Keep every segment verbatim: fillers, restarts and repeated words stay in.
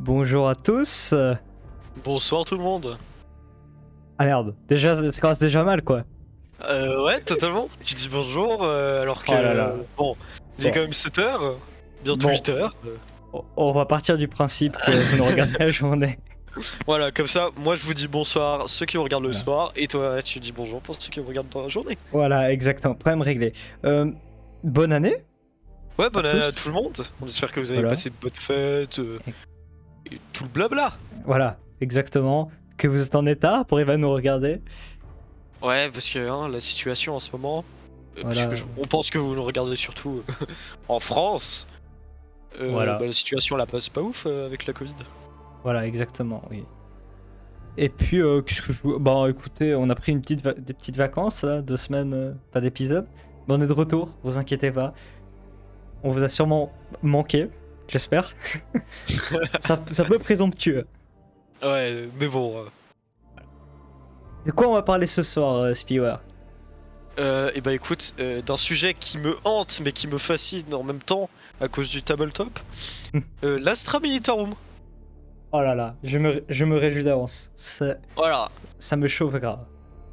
Bonjour à tous. Bonsoir tout le monde. Ah merde, déjà ça commence déjà mal quoi. Euh ouais totalement. Tu dis bonjour euh, alors que Oh là là. bon, il est Bon. quand même sept heures, bientôt Bon. huit heures. On- On va partir du principe que vous nous regardez la journée. Voilà, comme ça, moi je vous dis bonsoir ceux qui vous regardent le Voilà. soir et toi tu dis bonjour pour ceux qui vous regardent dans la journée. Voilà, exactement, problème réglé. Euh, bonne année. Ouais, bonne À année à tous. tout le monde. On espère que vous avez Voilà. passé de bonnes fêtes euh, et tout le blabla. Voilà, exactement. Que vous êtes en état pour Eva nous regarder. Ouais, parce que hein, la situation en ce moment, euh, Voilà. puisque je- on pense que vous nous regardez surtout euh, en France. Euh, Voilà. bah, la situation là passe pas ouf euh, avec la Covid. Voilà, exactement, oui. Et puis, euh, qu'est-ce que je... vous- Bon, écoutez, on a pris une petite va- des petites vacances, là, deux semaines, euh, pas d'épisode. Mais on est de retour, vous inquiétez pas. On vous a sûrement manqué, j'espère. ça, ça peut être présomptueux. Ouais, mais bon. euh, De quoi on va parler ce soir, euh, Spiwer? Euh, et bah écoute, euh, d'un sujet qui me hante mais qui me fascine en même temps à cause du tabletop, euh, l'Astra Militarum. Oh là là, je me, je me réjouis d'avance. Ça, Voilà. ça me chauffe grave.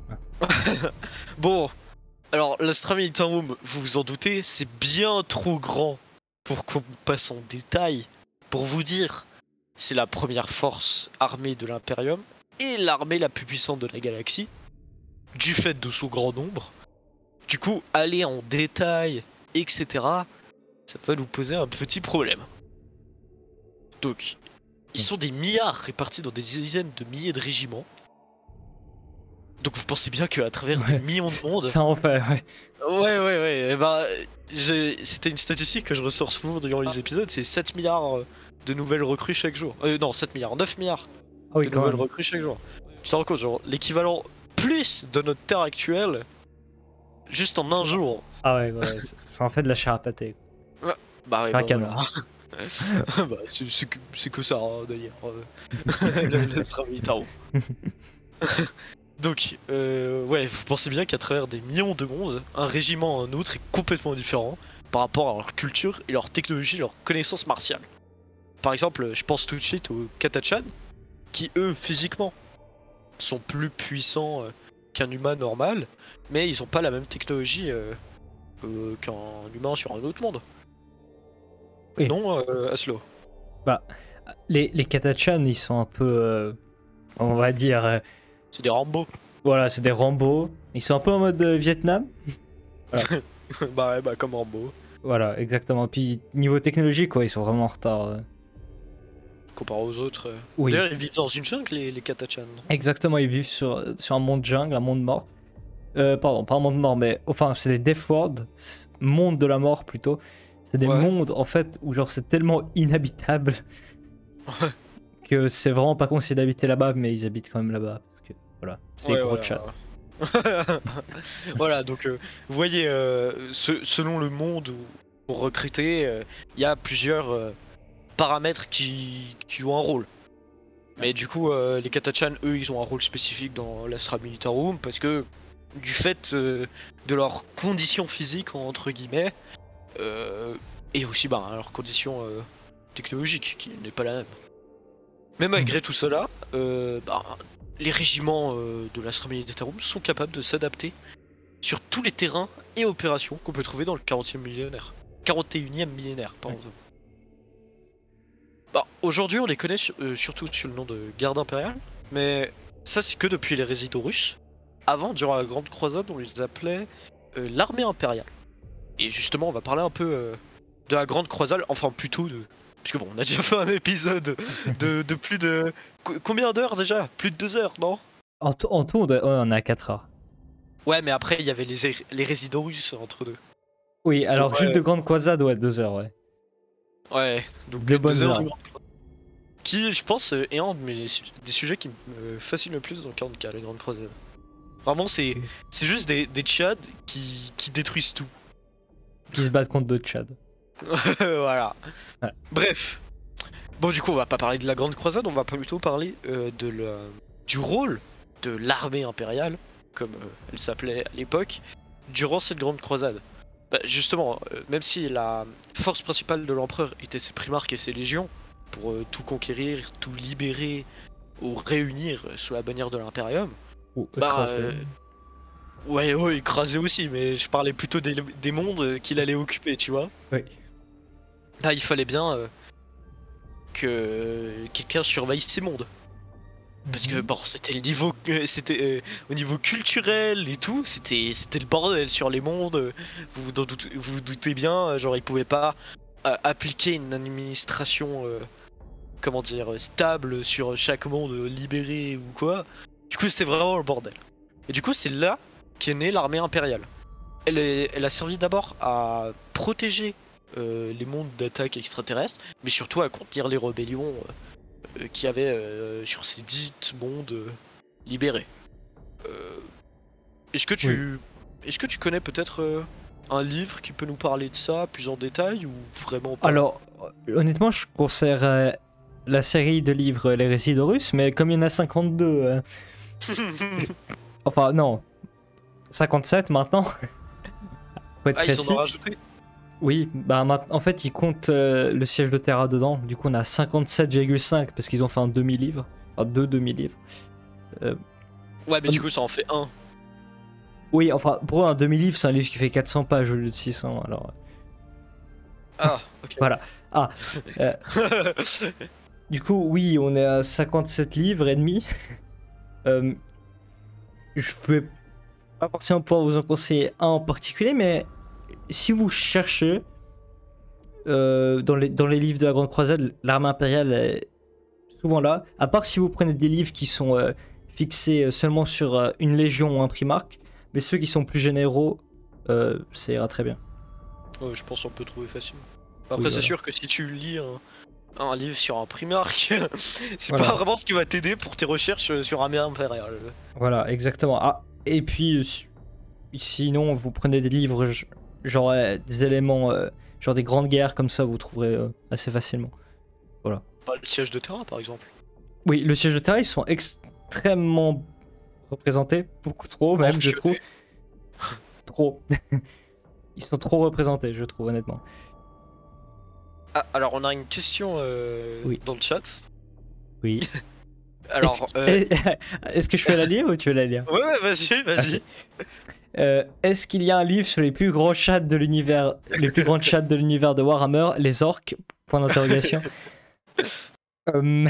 Bon, alors l'Astra Militarum, vous vous en doutez, c'est bien trop grand pour qu'on passe en détail. Pour vous dire, c'est la première force armée de l'Imperium et l'armée la plus puissante de la galaxie, du fait de son grand nombre. Du coup, aller en détail, et cetera, ça va nous poser un petit problème. Donc, ils sont des milliards répartis dans des dizaines de milliers de régiments. Donc vous pensez bien qu'à travers Ouais. des millions de mondes... Ça en fait, ouais. Ouais, ouais, ouais, eh ben, j'ai- c'était une statistique que je ressors souvent durant les épisodes, c'est sept milliards de nouvelles recrues chaque jour. Euh, non, sept milliards, neuf milliards Ah oui, de quand nouvelles même. recrues chaque jour. Tu te rends compte, genre, l'équivalent plus de notre Terre actuelle, juste en un jour. Ah ouais, ouais, c'est- ça en fait de la chair à pâté. Bah ouais, Un bah canon. voilà. Bah, c'est c'est que, c'est que ça, hein, d'ailleurs. euh, le- l'Astra Militarum. Donc, euh, ouais, vous pensez bien qu'à travers des millions de mondes, un régiment à un autre est complètement différent par rapport à leur culture et leur technologie, leur connaissance martiale. Par exemple, je pense tout de suite aux Katachan, qui eux, physiquement, sont plus puissants euh, qu'un humain normal, mais ils ont pas la même technologie euh, euh, qu'un humain sur un autre monde. Oui. Non, euh, Aslo. Bah, les, les Katachan, ils sont un peu, euh, on va dire, euh, C'est des Rambo. voilà, c'est des Rambo. Ils sont un peu en mode euh, Vietnam. Bah ouais, bah comme Rambo, Voilà, exactement. Puis niveau technologie, quoi, ils sont vraiment en retard. euh. comparé aux autres. euh. Oui. D'ailleurs, ils vivent dans une jungle, les, les Katachan. Exactement, ils vivent sur, sur un monde jungle, un monde mort. Euh, pardon, pas un monde mort, mais enfin, c'est les Death World, c'est- monde de la mort plutôt. C'est des Ouais. mondes en fait où genre c'est tellement inhabitable Ouais. que c'est vraiment pas conseillé d'habiter là-bas, mais ils habitent quand même là-bas. Parce que voilà, c'est des Ouais, gros voilà. chats. Voilà, donc euh, vous voyez, euh, ce- selon le monde où pour recruter, euh, il y a plusieurs euh, paramètres qui, qui jouent un rôle. Mais du coup, euh, les Katachan, eux, ils ont un rôle spécifique dans l'Astra Militarum parce que du fait euh, de leurs conditions physiques, entre guillemets, euh, et aussi bah, leur condition euh, technologique qui n'est pas la même. Mais malgré tout cela, euh, bah, les régiments euh, de l'Astra Militarum sont capables de s'adapter sur tous les terrains et opérations qu'on peut trouver dans le quarantième millénaire. quarante et unième millénaire, pardon. Bah, aujourd'hui, on les connaît sur- euh, surtout sous le nom de garde impériale, mais ça, c'est que depuis les résidents russes. Avant, durant la Grande Croisade, on les appelait euh, l'armée impériale. Et justement, on va parler un peu euh, de la Grande Croisade, enfin plutôt de. Puisque bon, on a déjà fait un épisode de, de plus de. Co- Combien d'heures déjà? Plus de deux heures, non? En, tout- en tout, on, doit- ouais, on est à quatre heures. Ouais, mais après, il y avait les, er- les résidents russes entre deux. Oui, alors ouais. juste de grande croisade, ouais, deux heures, ouais. Ouais, donc De les bonnes deux heures heures. de Grande Croisade. Qui, je pense, euh, est un de mes su- des sujets qui me fascinent le plus dans quarante K, la Grande Croisade. Vraiment, c'est Ok. c'est juste des, des Tchads qui, qui détruisent tout. Qui se battent contre d'autres Tchad. Voilà. Ouais. Bref. Bon, du coup, on va pas parler de la Grande Croisade, on va plutôt parler euh, de la, du rôle de l'armée impériale, comme euh, elle s'appelait à l'époque, durant cette Grande Croisade. Bah, justement, euh, même si la force principale de l'empereur était ses primarques et ses légions, pour euh, tout conquérir, tout libérer ou réunir sous la bannière de l'Imperium. Ou Bah, écrasé. euh, ouais, ouais, écrasé aussi, mais je parlais plutôt des, des mondes qu'il allait occuper, tu vois. Oui. Bah, il fallait bien euh, que quelqu'un surveille ces mondes. Parce que Mhm. bon, c'était le niveau, euh, c'était euh, au niveau culturel et tout, c'était c'était le bordel sur les mondes. Vous vous doutez, vous vous doutez bien, euh, genre ils pouvaient pas euh, appliquer une administration, euh, comment dire, stable sur chaque monde euh, libéré ou quoi. Du coup, c'était vraiment le bordel. Et du coup, c'est là qu'est née l'armée impériale. Elle, est- elle a servi d'abord à protéger euh, les mondes d'attaque extraterrestres, mais surtout à contenir les rébellions euh, qu'il y avait euh, sur ces dix mondes euh, libérés. Euh, est-ce que tu, est-ce que tu connais peut-être euh, un livre qui peut nous parler de ça plus en détail ou vraiment pas? Alors, euh, honnêtement, je conseillerais la série de livres Les Récits d'Horus, mais comme il y en a cinquante-deux, euh, enfin non, cinquante-sept maintenant, faut être Ah, ils en précis. ont rajouté? Oui, bah maintenant, en fait, ils comptent euh, le siège de Terra dedans. Du coup, on a cinquante-sept virgule cinq parce qu'ils ont fait un demi-livre, enfin deux demi-livres. Euh, Ouais, mais du coup, ça en fait un. oui, enfin, pour eux, un demi-livre, c'est un livre qui fait quatre cents pages au lieu de six cents. Alors, Ah, ok. voilà. Ah, euh, du coup, oui, on est à cinquante-sept livres et demi. Euh, je vais pas forcément pouvoir vous en conseiller un en particulier, mais si vous cherchez euh, dans, les, dans les livres de la Grande Croisade, l'armée impériale est souvent là. À part si vous prenez des livres qui sont euh, fixés seulement sur euh, une légion ou un primarque, mais ceux qui sont plus généraux, euh, ça ira très bien. Ouais, je pense qu'on peut trouver facilement. Après, Oui, c'est voilà. sûr que si tu lis un, un livre sur un primarque, c'est Voilà. pas vraiment ce qui va t'aider pour tes recherches euh, sur l'armée impériale. Voilà, exactement. Ah, et puis, euh, si- sinon, vous prenez des livres, j- genre euh, des éléments, euh, genre des grandes guerres comme ça, vous trouverez euh, assez facilement. Pas le siège de Terra, par exemple. Oui, le siège de Terra, ils sont extrêmement représentés, beaucoup trop même, je Mentionné. trouve. Trop. Ils sont trop représentés, je trouve, honnêtement. Ah, alors on a une question euh, Oui. dans le chat. Oui. Alors, Est-ce euh, est-ce que je peux la lire ou tu veux la lire? ouais, ouais, vas-y, vas-y. Euh, Est-ce qu'il y a un livre sur les plus grands chats de l'univers, les plus grands chats de l'univers de Warhammer, les orques? Point d'interrogation. Euh,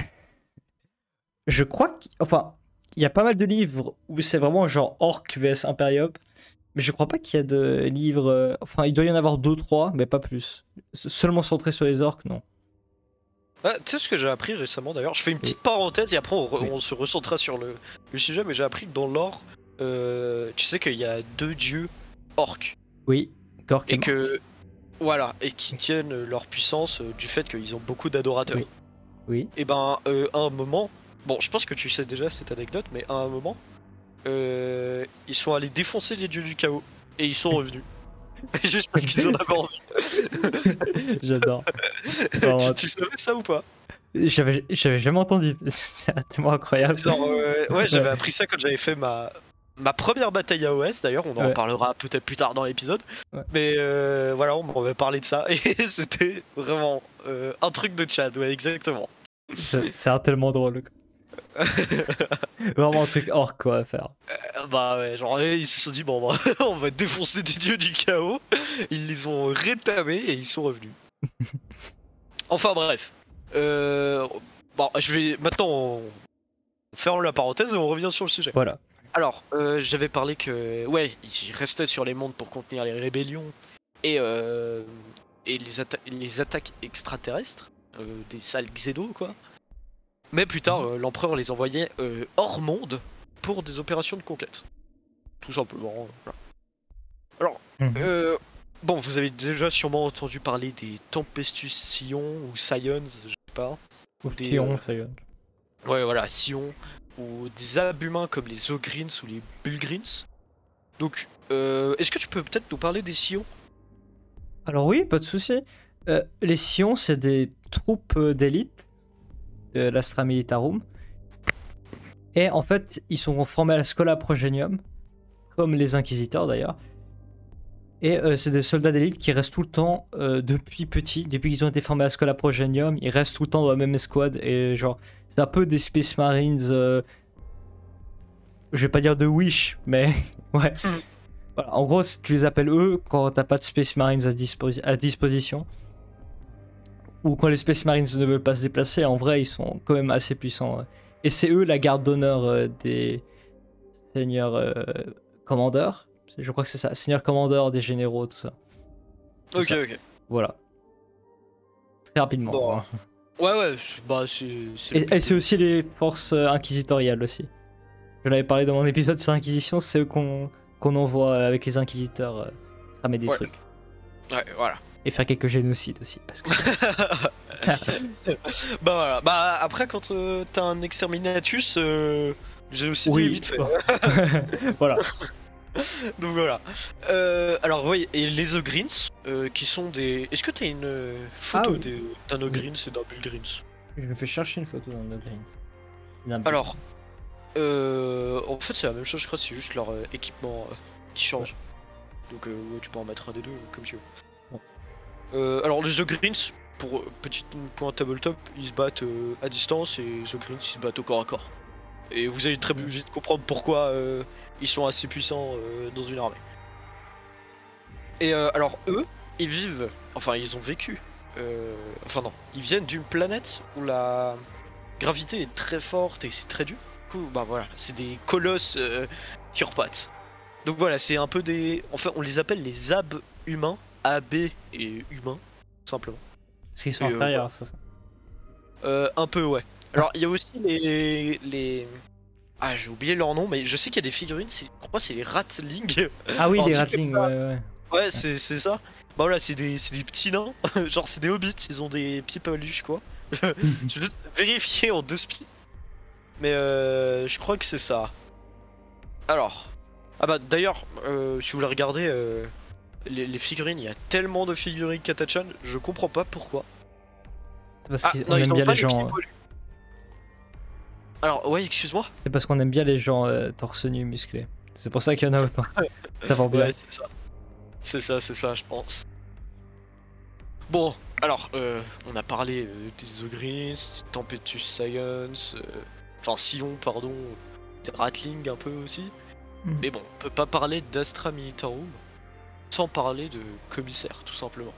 je crois qu'il enfin, il y a pas mal de livres où c'est vraiment genre orc vs Imperium, mais je crois pas qu'il y a de livres. euh, Enfin, il doit y en avoir deux, trois, mais pas plus. Se- Seulement centré sur les orques, non. Ah, tu sais ce que j'ai appris récemment d'ailleurs? Je fais une petite parenthèse et après on, re- Oui. on se recentrera sur le, le sujet, mais j'ai appris que dans l'or, euh, tu sais qu'il y a deux dieux orques. Oui, Gork Et que. Voilà, et qui tiennent leur puissance euh, du fait qu'ils ont beaucoup d'adorateurs. Oui. Oui. Et ben, euh, à un moment. Bon, je pense que tu sais déjà cette anecdote, mais à un moment, euh, ils sont allés défoncer les dieux du chaos et ils sont revenus. Juste parce qu'ils en avaient envie. J'adore. tu, Vraiment, tu savais ça ou pas? J'avais j'avais jamais entendu. C'est tellement incroyable. Genre, euh, ouais, j'avais appris ça quand j'avais fait ma, ma première bataille A O S, d'ailleurs, on en Ouais. parlera peut-être plus tard dans l'épisode. Ouais. Mais euh, voilà, on m'avait parlé de ça et c'était vraiment euh, un truc de chat, ouais, exactement. C'est c'est tellement drôle. quoi. Vraiment un truc orc quoi à faire. Euh, Bah ouais, genre euh, ils se sont dit, bon, bah, on va défoncer des dieux du chaos. Ils les ont rétamés et ils sont revenus. Enfin bref. Euh, bon, je vais maintenant on ferme la parenthèse et on revient sur le sujet. Voilà. Alors, euh, j'avais parlé que, ouais, ils restaient sur les mondes pour contenir les rébellions et, euh, et les, atta- les attaques extraterrestres, euh, des sales xénos, quoi. Mais plus tard, euh, l'empereur les envoyait euh, hors monde pour des opérations de conquête. Tout simplement. euh, voilà. Alors, Mhm. euh, bon, vous avez déjà sûrement entendu parler des Tempestus Scion ou Scions, je sais pas. Ou des, Sion, euh, ça y est. Ouais, voilà, Scion, ou des abhumains comme les Ogrins ou les Bulgrins. Donc, euh, est-ce que tu peux peut-être nous parler des Scions? Alors oui, pas de souci. Euh, les Sions, c'est des troupes euh, d'élite de l'Astra Militarum. Et en fait, ils sont formés à la Schola Progenium, comme les Inquisiteurs d'ailleurs. Et euh, c'est des soldats d'élite qui restent tout le temps, euh, depuis petit, depuis qu'ils ont été formés à Schola Progenium, ils restent tout le temps dans la même escouade. Et genre, c'est un peu des Space Marines, euh, je vais pas dire de Wish, mais ouais. Mhm. Voilà, en gros, tu les appelles eux quand t'as pas de Space Marines à, disposi- à disposition. Ou quand les Space Marines ne veulent pas se déplacer, en vrai, ils sont quand même assez puissants. Et c'est eux la garde d'honneur euh, des seigneurs euh, commandeurs. Je crois que c'est ça, seigneurs commandeurs, des généraux, tout ça. Tout Ok, ça. ok. Voilà. Très rapidement. Bon. hein. Ouais, ouais, c'est- bah c'est. c'est le Et, but et c'est de- aussi les forces euh, inquisitoriales aussi. Je l'avais parlé dans mon épisode sur l'Inquisition, c'est eux qu'on qu'on envoie avec les inquisiteurs euh, ramer des Ouais. trucs. Ouais, voilà. Et faire quelques génocides aussi. Parce que Bah voilà. Bah après, quand euh, t'as un exterminatus, euh, j'ai aussi dit vite fait. bon. Voilà. Donc voilà. Euh, alors oui, et les Ogryns, euh, qui sont des. Est-ce que t'as une euh, photo Ah oui. des- d'un Ogryns et d'un Bulgryns? Je me fais chercher une photo dans le Greens. Alors, euh, en fait, c'est la même chose, je crois, c'est juste leur euh, équipement euh, qui change. Donc, euh, ouais, tu peux en mettre un des deux, comme tu veux. Bon. Euh, alors, les Ogryns, pour euh, petit point tabletop, ils se battent euh, à distance et les Ogryns, ils se battent au corps à corps. Et vous allez très vite comprendre pourquoi euh, ils sont assez puissants euh, dans une armée. Et euh, alors, eux, ils vivent, enfin, ils ont vécu. euh, enfin, non, ils viennent d'une planète où la gravité est très forte et c'est très dur. Du coup, bah voilà, c'est des colosses euh, sur pattes. Donc voilà, c'est un peu des. Enfin, on les appelle les ab humains, A B et humains, tout simplement. Parce qu'ils sont Et, euh, inférieurs, c'est ça. Euh, un peu, ouais. Alors, il y a aussi les. les... Ah, j'ai oublié leur nom, mais je sais qu'il y a des figurines, c'est- je crois que c'est les Ratling. Ah oui, On les dit Ratling, comme ouais, ça. ouais. Ouais, c'est c'est ça. Bah voilà, c'est des, c'est des petits nains, genre c'est des hobbits, ils ont des pieds peluches quoi. Je vais juste vérifier en deux speed. Mais euh, je crois que c'est ça. Alors. Ah bah d'ailleurs, euh, si vous voulez regarder euh, les, les figurines, il y a tellement de figurines Katachan, je comprends pas pourquoi. C'est parce Ah qu'on non, ils aime ont bien pas les les gens. pieds poilus. Alors, ouais, excuse-moi. C'est parce qu'on aime bien les gens euh, torse nu musclés. C'est pour ça qu'il y en a autant. Ça va bien. Ouais, c'est ça. C'est ça, c'est ça, je pense. Bon, alors, euh, on a parlé euh, des Ogryns, Tempestuous Science, euh, enfin Sion, pardon, des Ratling un peu aussi. Mm. Mais bon, on peut pas parler d'Astra Militarum sans parler de commissaire, tout simplement.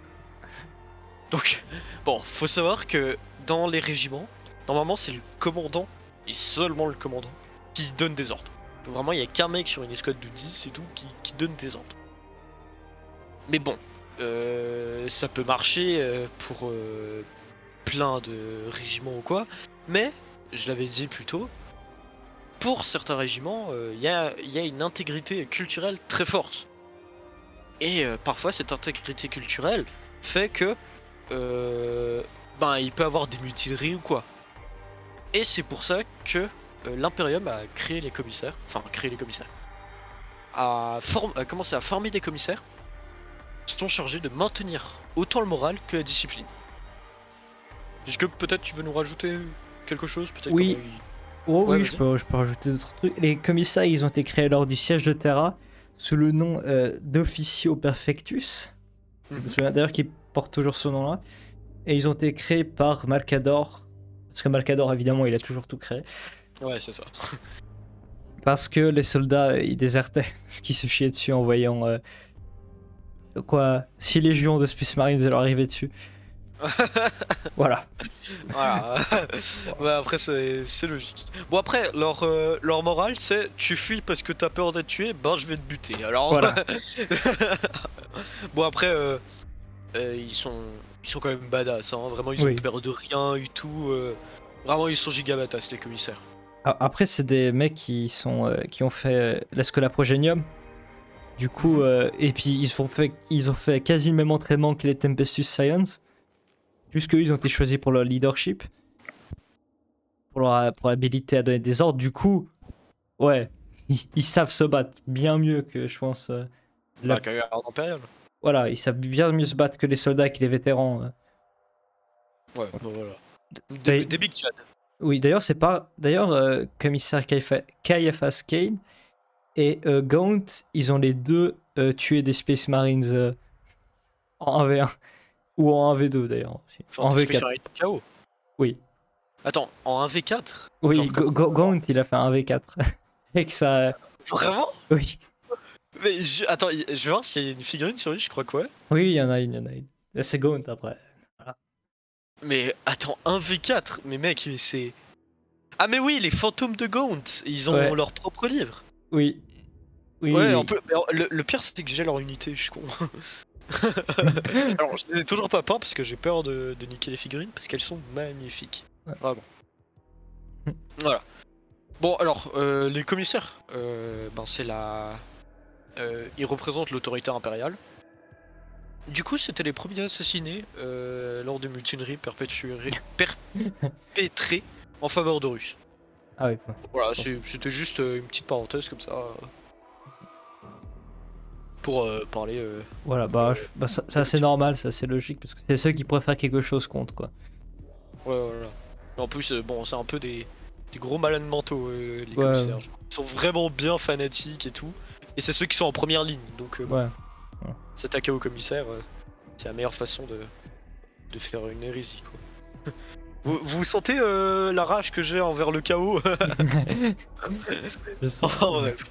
Donc, bon, faut savoir que dans les régiments, normalement c'est le commandant, et seulement le commandant, qui donne des ordres. Donc vraiment, il y a qu'un mec sur une escouade de dix et tout qui, qui donne des ordres. Mais bon, euh, ça peut marcher euh, pour euh, plein de régiments ou quoi, mais, je l'avais dit plus tôt, pour certains régiments, il y, a, y a une intégrité culturelle très forte. Et euh, parfois, cette intégrité culturelle fait que euh, ben, il peut avoir des mutineries ou quoi. Et c'est pour ça que euh, l'Imperium a créé les commissaires, enfin créé les commissaires, a, form- a commencé à former des commissaires qui sont chargés de maintenir autant le moral que la discipline. Est-ce que peut-être tu veux nous rajouter quelque chose peut-être Oui. comment il- Oh Ouais, oui, vas-y. je peux, je peux rajouter d'autres trucs. Les commissaires, ils ont été créés lors du siège de Terra sous le nom euh, d'Officio Perfectus. Je me Mhm. souviens d'ailleurs qu'ils portent toujours ce nom-là. Et ils ont été créés par Malcador. Parce que Malcador, évidemment, il a toujours tout créé. Ouais, c'est ça. Parce que les soldats, euh, ils désertaient. Ce qui se chiait dessus en voyant. euh, quoi Six légions de Space Marines leur arrivaient dessus. Voilà. Voilà. Ouais, après, c'est c'est logique. Bon, après, leur, euh, leur morale, c'est tu fuis parce que t'as peur d'être tué, ben je vais te buter. Alors. Voilà. Bon, après, euh, euh, ils, sont, ils sont quand même badass. Hein. Vraiment, ils Oui. ont peur de rien et tout. euh, Vraiment, ils sont giga badass, les commissaires. A- Après, c'est des mecs qui, sont, euh, qui ont fait euh, la Schola Progenium. Du coup, euh, et puis ils ont, fait, ils ont fait quasi le même entraînement que les Tempestuous Science. Juste qu'eux, ils ont été choisis pour leur leadership. Pour leur, pour leur habilité à donner des ordres. Du coup, ouais, ils, ils savent se battre bien mieux que, je pense. euh, la- La carrière impériale. Voilà, ils savent bien mieux se battre que les soldats, que les vétérans. euh. Ouais, bon, voilà. T'as- Des, des Big Chad. Oui, d'ailleurs, c'est pas. D'ailleurs, euh, commissaire Caifa- Caiaphas Kane, Et euh, Gaunt, ils ont les deux euh, tué des Space Marines euh, en un v un. Ou en un v deux d'ailleurs. Aussi. Enfin, En des v Space quatre. Marines K O. Oui. Attends, en un v quatre? Oui, Genre Ga- comme Ga- ça, Gaunt, il a fait un v quatre. Et que ça. Vraiment? Oui. Mais je... attends, je vais voir s'il y a une figurine sur lui, je crois que ouais. Oui, il y en a une, il y en a une. Et c'est Gaunt après. Voilà. Mais attends, un v quatre? Mais mec, mais c'est... Ah mais oui, les fantômes de Gaunt, ils ont Ouais. leur propre livre. Oui. Oui. Ouais, oui. un peu... le, le pire c'est que j'ai leur unité, je suis con. Alors je n'ai toujours pas peur parce que j'ai peur de, de niquer les figurines parce qu'elles sont magnifiques. Ouais. Vraiment. Voilà. Bon alors, euh, les commissaires, euh, ben c'est la... Euh, ils représentent l'autorité impériale. Du coup c'était les premiers assassinés euh, lors des mutineries perpétuées... perpétrées en faveur de Russes. Ah oui. Voilà, c'était juste euh, une petite parenthèse comme ça. Euh, pour euh, parler... Euh, Voilà, bah, je- bah ça, ça, c'est normal, ça c'est logique, parce que c'est ceux qui préfèrent quelque chose contre, quoi. Ouais, voilà. Et en plus, euh, bon, c'est un peu des, des gros malades mentaux, euh, les Ouais, commissaires. ouais. Ils sont vraiment bien fanatiques et tout. Et c'est ceux qui sont en première ligne, donc euh, Ouais. s'attaquer aux commissaires, euh, c'est la meilleure façon de, de faire une hérésie, quoi. Vous, vous sentez euh, la rage que j'ai envers le chaos? Je sais. Oh, bref.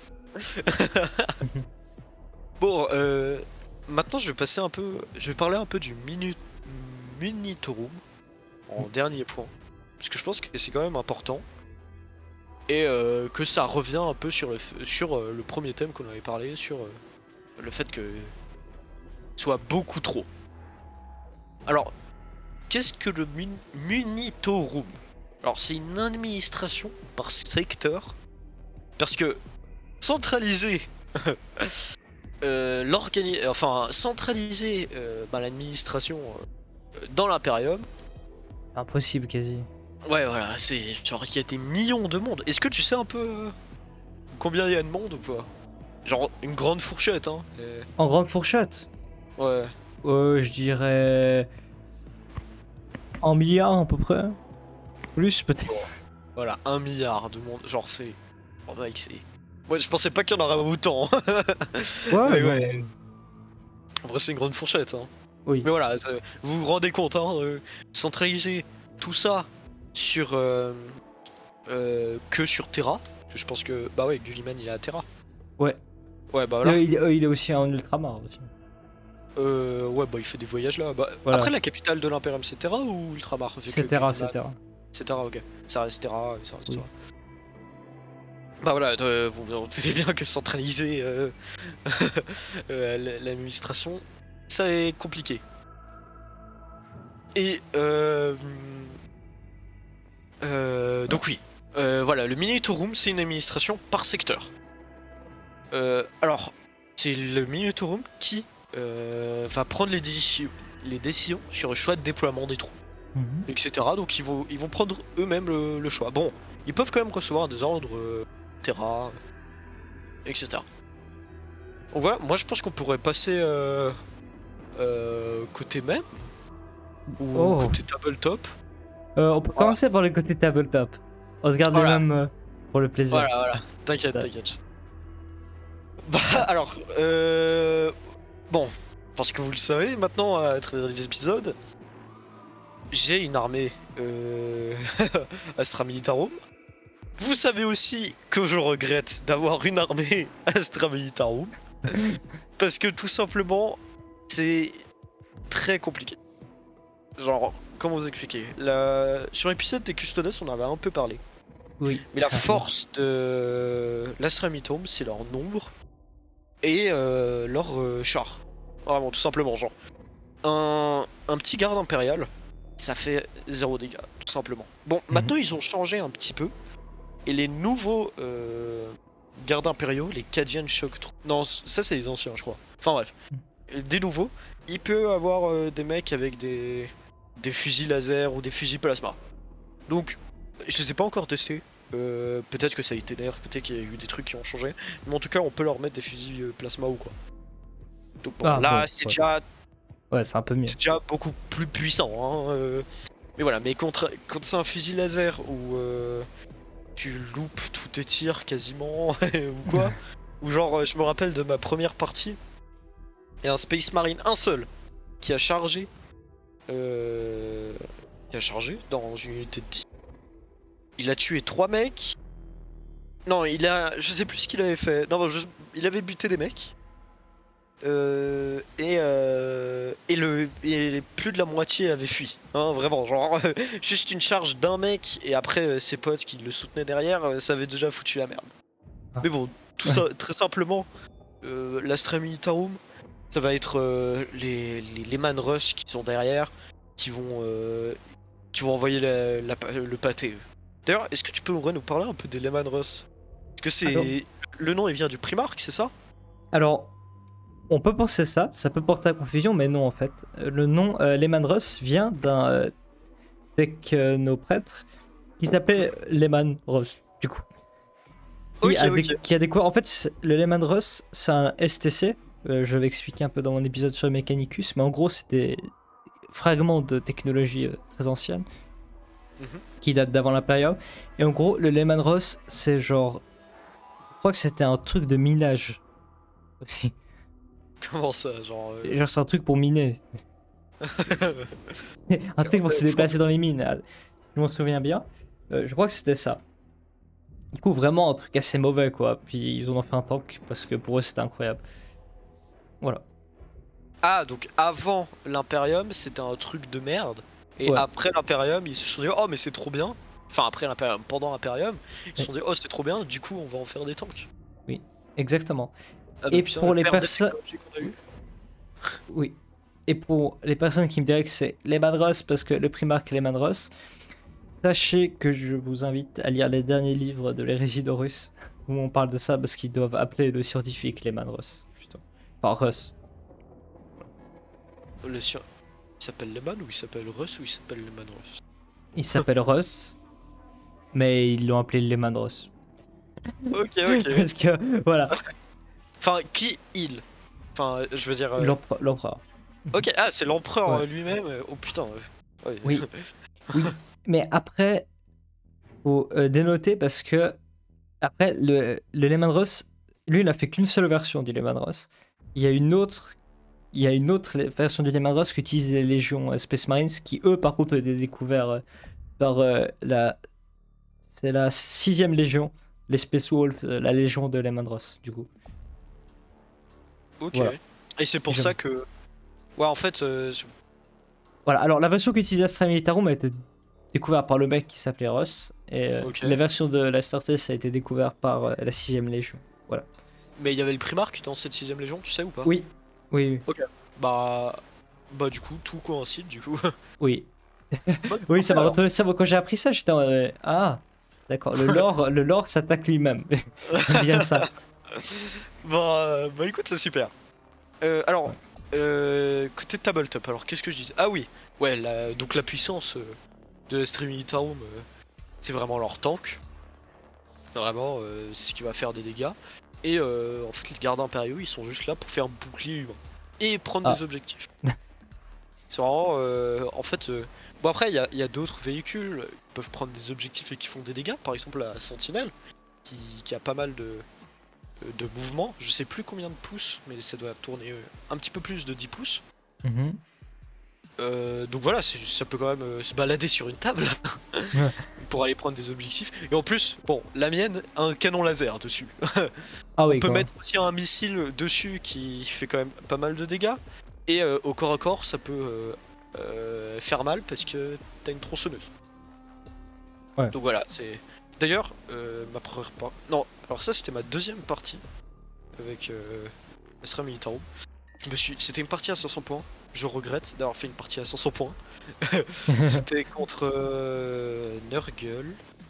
Bon, euh, maintenant je vais passer un peu, je vais parler un peu du minu... Munitorum en dernier point, parce que je pense que c'est quand même important et euh, que ça revient un peu sur le, f- sur euh, le premier thème qu'on avait parlé, sur euh, le fait que soit beaucoup trop. Alors, qu'est-ce que le mun... Munitorum? Alors, c'est une administration par secteur, parce que centraliser euh, l'organi... enfin centraliser euh, bah, l'administration euh, dans l'Imperium. Impossible quasi. Ouais, voilà, c'est genre qu'il y a des millions de monde. Est-ce que tu sais un peu euh, combien il y a de monde ou pas? Genre une grande fourchette, hein. Et... En grande fourchette, Ouais. euh, je dirais un milliard à peu près. Plus peut-être. Voilà, un milliard de monde. Genre c'est... Oh mec, c'est... Ouais, je pensais pas qu'il y en aurait autant. Ouais, Mais non. ouais. En vrai, c'est une grande fourchette, hein. Oui. Mais voilà, ça- vous vous rendez compte, hein, euh, centraliser tout ça sur... euh, euh, que sur Terra. Parce que je pense que... Bah ouais, Gulliman, il est à Terra. Ouais. Ouais, bah voilà. Euh, il, euh, il est aussi en ultramar aussi. Euh, ouais, bah il fait des voyages là. Bah, Voilà. Après, la capitale de l'Imperium, c'est Terra ou Ultramar? Vu que C'est Terra, Gulliman- c'est Terra. C'est Terra, ok. Ça reste Terra, ça reste Oui. Terra. Bah voilà, euh, vous vous savez bien que centraliser euh, euh, l'administration, ça est compliqué. Et euh, euh, donc oui, euh, voilà, le Munitorum, c'est une administration par secteur. Euh, alors, c'est le Munitorum qui euh, va prendre les décisions, les décisions sur le choix de déploiement des troupes, Mhm. et cetera. Donc ils vont, ils vont prendre eux-mêmes le, le choix. Bon, ils peuvent quand même recevoir des ordres, euh, Terra, et cetera. Donc voilà, moi je pense qu'on pourrait passer euh, euh, côté même, ou Oh. côté tabletop. Euh, on peut Voilà. commencer par le côté tabletop. On se garde Voilà. les mêmes euh, pour le plaisir. Voilà, voilà, t'inquiète, Ouais. t'inquiète. Bah alors, euh... bon, parce que vous le savez maintenant à travers les épisodes, j'ai une armée euh... Astra Militarum. Vous savez aussi que je regrette d'avoir une armée Astra Militarum, parce que tout simplement, c'est très compliqué. Genre, comment vous expliquer? La... Sur l'épisode des Custodes, on en avait un peu parlé. Oui. Mais la force de l'Astra Militarum, c'est leur nombre et euh, leur euh, char. Vraiment, tout simplement, genre. Un, un petit garde impérial, ça fait zéro dégâts, tout simplement. Bon, Mhm. maintenant ils ont changé un petit peu. Et les nouveaux euh, gardes impériaux, les Cadian Shock Troop. Non, ça c'est les anciens, je crois. Enfin bref. Des nouveaux, il peut avoir euh, des mecs avec des, des fusils laser ou des fusils plasma. Donc, je les ai pas encore testés. Euh, peut-être que ça a été nerf, peut-être qu'il y a eu des trucs qui ont changé. Mais en tout cas, on peut leur mettre des fusils euh, plasma ou quoi. Donc bon, Ah, là, ouais, c'est ouais. déjà, Ouais, c'est un peu mieux. c'est déjà beaucoup plus puissant. Hein, euh. Mais voilà, mais contre, quand c'est un fusil laser où euh, tu loupes tous tes tirs quasiment ou quoi, Ou genre, euh, je me rappelle de ma première partie, et un Space Marine, un seul, qui a chargé, euh, qui a chargé dans une unité de dix. Il a tué trois mecs. Non, il a, je sais plus ce qu'il avait fait. Non, je... il avait buté des mecs. Euh, et, euh, et, le, et plus de la moitié avait fui, hein, vraiment, genre juste une charge d'un mec et après euh, ses potes qui le soutenaient derrière, euh, ça avait déjà foutu la merde. Ah. Mais bon, tout ça, très simplement, euh, l'Astra Militarum, ça va être euh, les, les Lehman Russ qui sont derrière, qui vont, euh, qui vont envoyer la, la, le pâté. D'ailleurs, est-ce que tu peux nous parler un peu des Lehman Russ? Parce que c'est... Alors... le nom il vient du Primark, c'est ça? Alors... On peut penser ça, ça peut porter à confusion, mais non en fait. Le nom euh, Lehman Russ vient d'un euh, technoprêtre qui s'appelait Lehman Russ, du coup. Qui, okay, a okay. Des, qui a découvert. En fait, le Lehman Russ, c'est un S T C. Euh, je vais expliquer un peu dans mon épisode sur le Mechanicus, mais en gros, c'est des fragments de technologie euh, très ancienne mm-hmm. qui datent d'avant l'Imperium. Et en gros, le Lehman Russ, c'est genre. Je crois que c'était un truc de minage aussi. Comment ça, genre... Euh... Genre c'est un truc pour miner. Un truc pour se déplacer dans les mines. Je m'en souviens bien. Euh, je crois que c'était ça. Du coup, vraiment un truc assez mauvais quoi. Puis ils en ont fait un tank parce que pour eux c'était incroyable. Voilà. Ah, donc avant l'Imperium c'était un truc de merde. Et ouais. Après l'Imperium ils se sont dit oh mais c'est trop bien. Enfin après l'Imperium, pendant l'Imperium, ils se sont dit oh c'est trop bien, du coup on va en faire des tanks. Oui, exactement. Ah, et pour les personnes, oui. Et pour les personnes qui me diraient que c'est Lehman Russ parce que le Primark Lehman Russ, sachez que je vous invite à lire les derniers livres de l'hérésie d'Horus où on parle de ça parce qu'ils doivent appeler le scientifique Lehman Russ, justement. Enfin Russ. Le sci... Il s'appelle Lehman ou il s'appelle Russ ou il s'appelle Lehman Russ? Il s'appelle Russ, mais ils l'ont appelé Lehman Russ. Ok, ok. Parce que voilà. Enfin, qui il? Enfin, je veux dire. Euh... L'empereur. Ok, ah, c'est l'empereur ouais. lui-même. Oh putain. Ouais. Oui. Oui. Mais après, faut euh, dénoter parce que après le, le Lehman Russ, lui, il n'a fait qu'une seule version du Lehman Russ. Il y a une autre, il y a une autre version du Lehman Russ qu'utilisent les légions euh, Space Marines, qui eux, par contre, ont été découverts euh, par euh, la, c'est la sixième légion, les Space Wolves, euh, la légion de Lehman Russ, du coup. Ok. Voilà. Et c'est pour ça que, ouais, en fait. Euh... Voilà. Alors la version qu'utilise Astra Militarum a été découverte par le mec qui s'appelait Russ, et euh, okay. La version de la Astartes a été découverte par euh, la sixième légion. Voilà. Mais il y avait le Primark dans cette sixième légion, tu sais ou pas? Oui. Oui. Oui. Ok. Bah, bah du coup, tout coïncide du coup. Oui. Bah, oui, ça m'a retrouvé ça. Quand j'ai appris ça, j'étais en... euh, ah, d'accord. Le lore, le lore s'attaque lui-même. Bien ça. Bah, bah écoute, c'est super. Euh, alors, ouais. euh, côté tabletop, alors qu'est-ce que je disais? Ah oui, ouais, la, donc la puissance euh, de l'Astra Militarum, euh, c'est vraiment leur tank. Vraiment, euh, c'est ce qui va faire des dégâts. Et euh, en fait, les gardes impériaux, ils sont juste là pour faire bouclier humain. Et prendre ah. des objectifs. C'est vraiment, euh, en fait... Euh, bon après, il y a, a d'autres véhicules qui peuvent prendre des objectifs et qui font des dégâts. Par exemple, la Sentinelle, qui, qui a pas mal de... de mouvement, je sais plus combien de pouces, mais ça doit tourner un petit peu plus de dix pouces. Mmh. Euh, donc voilà, ça peut quand même euh, se balader sur une table pour aller prendre des objectifs. Et en plus, bon, la mienne a un canon laser dessus. Ah oui, on peut mettre aussi un missile dessus qui fait quand même pas mal de dégâts. Et euh, au corps à corps, ça peut euh, euh, faire mal parce que t'as une tronçonneuse. Ouais. Donc voilà, c'est... D'ailleurs, euh, ma première partie... Non, alors ça c'était ma deuxième partie avec euh, Astra Militarum. Je me suis... C'était une partie à cinq cents points. Je regrette d'avoir fait une partie à cinq cents points. C'était contre euh, Nurgle.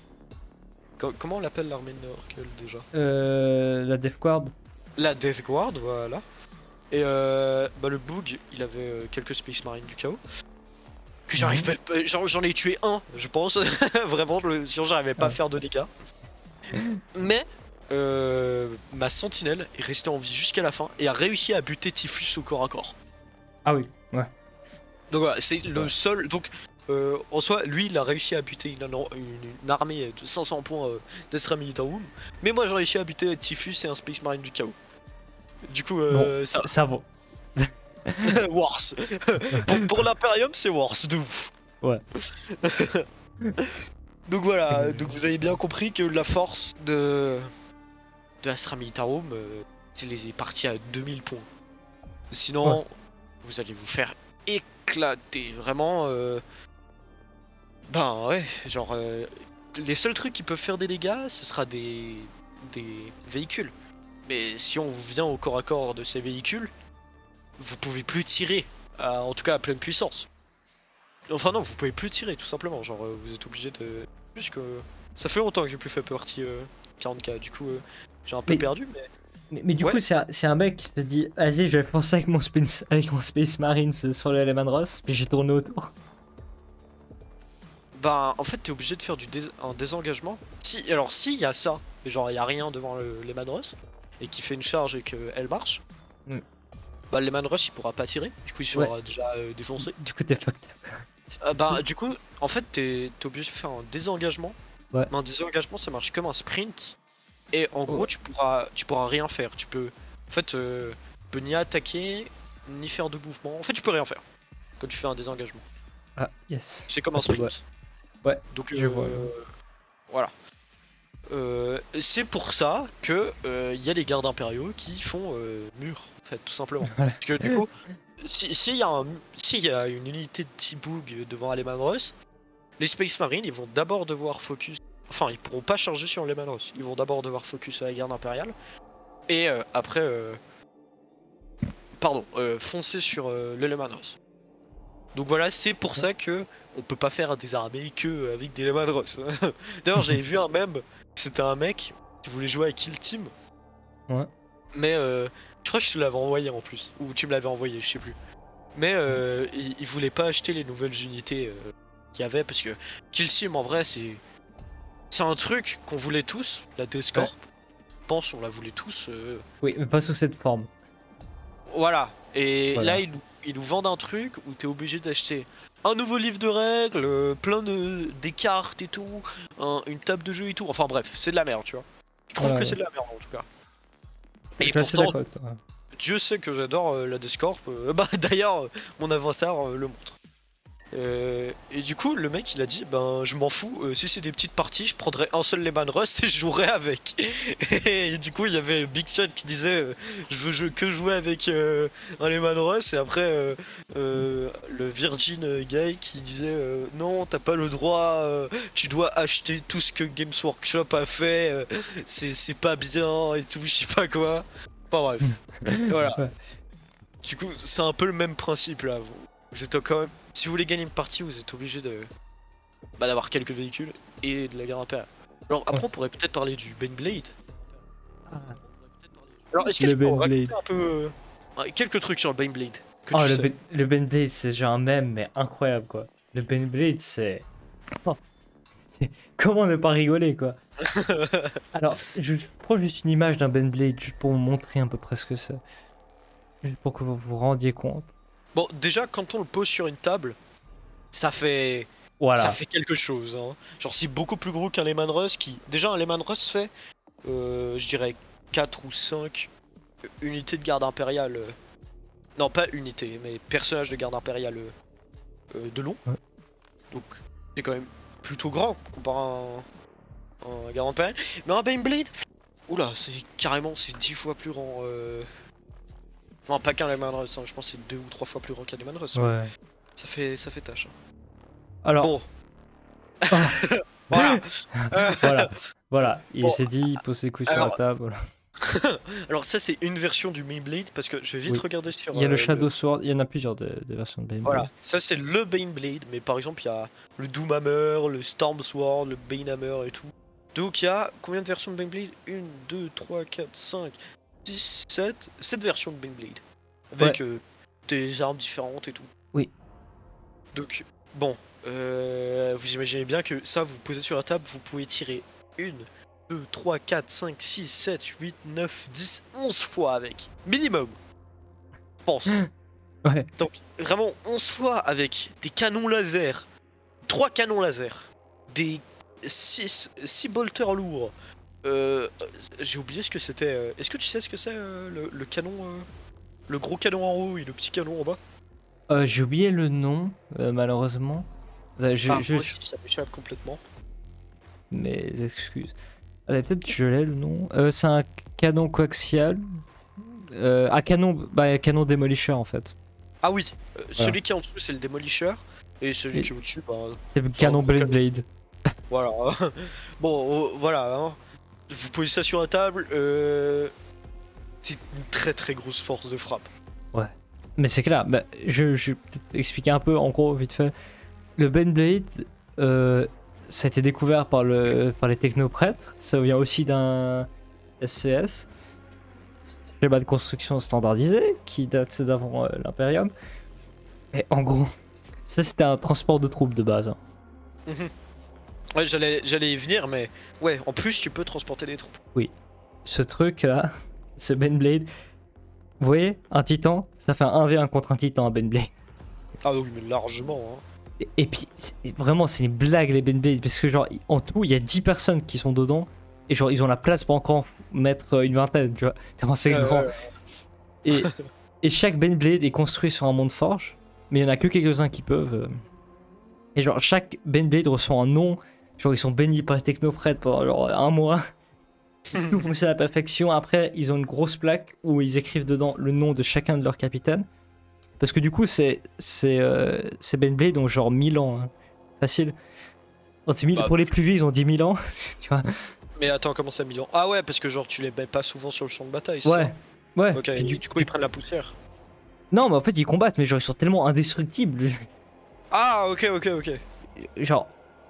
Com comment on l'appelle l'armée de Nurgle déjà? euh, La Death Guard. La Death Guard, voilà. Et euh, bah, le Boog, il avait euh, quelques Space Marines du chaos. Que j'arrive mmh. pas, j'en ai tué un, je pense. Vraiment, le, sinon j'arrivais pas ouais. à faire de dégâts. Mais euh, ma sentinelle est restée en vie jusqu'à la fin et a réussi à buter Typhus au corps à corps. Ah oui, ouais. Donc voilà, c'est le seul. Donc euh, en soi, lui, il a réussi à buter une, une, une armée de cinq cents points euh, d'Astra Militarum, mais moi j'ai réussi à buter Typhus et un Space Marine du chaos. Du coup, euh, Bon, ça... ça vaut. Wars. pour pour l'Imperium, c'est Wars, de ouf. Ouais. Donc voilà, donc vous avez bien compris que la force de, de Astra Militarum, euh, c'est les parties à deux mille points. Sinon, ouais. Vous allez vous faire éclater. Vraiment, euh... ben ouais, genre, euh... les seuls trucs qui peuvent faire des dégâts, ce sera des, des véhicules. Mais si on vient au corps à corps de ces véhicules, vous pouvez plus tirer, à, en tout cas à pleine puissance. Enfin non, vous pouvez plus tirer tout simplement, genre euh, vous êtes obligé de... Plus que... Ça fait longtemps que j'ai plus fait partie euh, quarante K, du coup euh, j'ai un peu mais, perdu, mais... Mais, mais du ouais. coup c'est un, un mec qui se dit, vas-y je vais foncer avec mon, Space, avec mon Space Marine sur le Lehman Ross, puis j'ai tourné autour. Bah en fait t'es obligé de faire du dés un désengagement. Si, alors si y a ça, et genre y a rien devant le Lehman Ross, et qui fait une charge et qu'elle marche, mm. bah le Lehman Ross il pourra pas tirer, du coup il sera ouais. déjà euh, défoncé. Du coup t'es fucked. Euh, bah du coup en fait t'es obligé de faire un désengagement. Ouais. Mais un désengagement ça marche comme un sprint. Et en gros ouais. tu pourras tu pourras rien faire. Tu peux en fait euh, tu peux ni attaquer ni faire de mouvement. En fait tu peux rien faire quand tu fais un désengagement. Ah yes. C'est comme un sprint. Ouais. ouais. Donc je euh, vois. Voilà. Euh, c'est pour ça que il euh, y a les gardes impériaux qui font euh, mur en fait tout simplement. Parce que du coup si s'il y a un s'il y a une unité de T-Boog devant Lehman Ross, les Space Marines ils vont d'abord devoir focus. Enfin, ils pourront pas charger sur Lehman Ross. Ils vont d'abord devoir focus sur la garde impériale. Et euh, après... Euh... Pardon, euh, foncer sur euh, le Lehman Ross. Donc voilà, c'est pour ça que on peut pas faire des armées que avec des Lehman Ross. D'ailleurs, j'avais vu un mème. C'était un mec qui voulait jouer à Kill Team. Ouais. Mais euh, je crois que je te l'avais envoyé en plus. Ou tu me l'avais envoyé, je sais plus. Mais euh, il, il voulait pas acheter les nouvelles unités euh, qu'il y avait. Parce que Kill Team, en vrai, c'est... C'est un truc qu'on voulait tous, la Death Corp. Ouais. Je pense qu'on la voulait tous. Euh... Oui, mais pas sous cette forme. Voilà. Et voilà. là, ils, ils nous vendent un truc où t'es obligé d'acheter un nouveau livre de règles, euh, plein de des cartes et tout, un, une table de jeu et tout. Enfin bref, c'est de la merde, tu vois. Je trouve voilà, que ouais. c'est de la merde en tout cas. Et pourtant, ouais. Dieu sait que j'adore euh, la Death Corp. Euh, bah d'ailleurs, mon avatar euh, le montre. Euh, et du coup le mec il a dit ben je m'en fous, euh, si c'est des petites parties je prendrai un seul Lehman Ross et je jouerai avec. Et, et du coup il y avait Big Chat qui disait euh, je veux je, que jouer avec euh, un Lehman Ross, et après euh, euh, le Virgin Guy qui disait euh, non t'as pas le droit, euh, tu dois acheter tout ce que Games Workshop a fait, euh, c'est pas bien et tout, je sais pas quoi. Enfin bref. Voilà. Du coup c'est un peu le même principe là. Vous, vous êtes quand même... Si vous voulez gagner une partie, vous êtes obligé de bah, d'avoir quelques véhicules et de la garde impériale. Alors après, ouais. on pourrait peut-être parler du Baneblade. Ah. Alors est-ce que je peux raconter un peu euh, quelques trucs sur le Baneblade que oh, tu le, sais. ben, le Baneblade, c'est genre un mème, mais incroyable quoi. Le Baneblade, c'est... Oh. Comment ne pas rigoler quoi. Alors, je prends juste une image d'un Baneblade juste pour vous montrer à peu près ce que c'est. Juste pour que vous vous rendiez compte. Bon, déjà, quand on le pose sur une table, ça fait, voilà. ça fait quelque chose. Hein. Genre, c'est beaucoup plus gros qu'un Lehman Ross qui... Déjà, un Lehman Ross fait, euh, je dirais, quatre ou cinq unités de garde impériale. Euh... Non, pas unités, mais personnages de garde impériale euh, de long. Ouais. Donc, c'est quand même plutôt grand comparé à un, un garde impérial. Mais un Baneblade, oula, c'est carrément, c'est dix fois plus grand. Euh... Enfin, pas qu'un Lehman Ross, hein. Je pense que c'est deux ou trois fois plus grand qu'un Lehman Ross. Ouais. Ça fait, ça fait tâche. Hein. Alors. Bon. Voilà. voilà. Voilà. Il bon. s'est dit, il pose ses couilles Alors... sur la table. Voilà. Alors, ça, c'est une version du Baneblade parce que je vais vite oui. regarder sur. Il y a le euh, Shadow le... Sword, il y en a plusieurs de, de versions de Baneblade. Voilà. Ça, c'est le Baneblade, mais par exemple, il y a le Doomhammer, le Storm Sword, le Banehammer et tout. Donc, il y a combien de versions de Baneblade? une, deux, trois, quatre, cinq. six, sept, sept versions de Baneblade. Avec ouais. euh, des armes différentes et tout. Oui. Donc, bon, euh, vous imaginez bien que ça, vous posez sur la table, vous pouvez tirer une, deux, trois, quatre, cinq, six, sept, huit, neuf, dix, onze fois avec. Minimum. Je pense. Ouais. Donc, vraiment onze fois avec des canons laser, trois canons laser, des six bolters lourds. Euh, J'ai oublié ce que c'était. euh, Est-ce que tu sais ce que c'est euh, le, le canon, euh, le gros canon en haut et le petit canon en bas? Euh, J'ai oublié le nom, euh, malheureusement. Euh, Je, Ah, je, moi je- aussi, ça m'échappe complètement. Mes excuses. Euh, Peut-être que je l'ai le nom. Euh, c'est un canon coaxial. Euh, un canon, bah, canon démolisher en fait. Ah oui, euh, Voilà. celui qui est en dessous c'est le démolisher et celui Et- qui est au-dessus, bah C'est le Genre, canon gros Blade canon. Blade. voilà. Bon, euh, voilà. Hein. Vous posez ça sur la table. Euh... C'est une très très grosse force de frappe. Mais c'est clair, bah, je, je vais peut-être expliquer un peu en gros vite fait. Le Baneblade, euh, ça a été découvert par, le, par les technoprêtres. Ça vient aussi d'un S C S, schéma de construction standardisé, qui date d'avant euh, l'Imperium. Et en gros, ça c'était un transport de troupes de base. hein. Ouais, j'allais j'allais y venir, mais ouais, en plus tu peux transporter des troupes. Ce truc là, ce Baneblade, vous voyez, un titan, ça fait un un v un contre un titan, un Baneblade. Ah oui, mais largement. Hein. Et, et puis, c'est- vraiment, c'est une blague les Baneblades, parce que genre, en tout, il y a dix personnes qui sont dedans, et genre, ils ont la place pour encore mettre euh, une vingtaine, tu vois, tellement c'est Ouais, grand. ouais, ouais. Et, et chaque Baneblade est construit sur un monde forge, mais il y en a que quelques-uns qui peuvent. euh. Et genre, chaque Baneblade reçoit un nom, genre, ils sont bénis par les technoprêtres pendant genre un mois. Tout fonctionne à la perfection. Après, ils ont une grosse plaque où ils écrivent dedans le nom de chacun de leurs capitaines. Parce que du coup, c'est c'est euh, ces Baneblade ont genre mille ans. hein. Facile. Quand c'est mille Bah, pour les plus vieux, ils ont dix mille ans. tu vois. Mais attends, comment ça, Milan? Ah ouais, parce que genre tu les mets pas souvent sur le champ de bataille, c'est Ouais. Ouais. ça? Ok, Puis du, du- coup ils prennent la poussière. Non, mais en fait, ils combattent, mais genre, ils sont tellement indestructibles. Ah ok, ok, ok. Genre.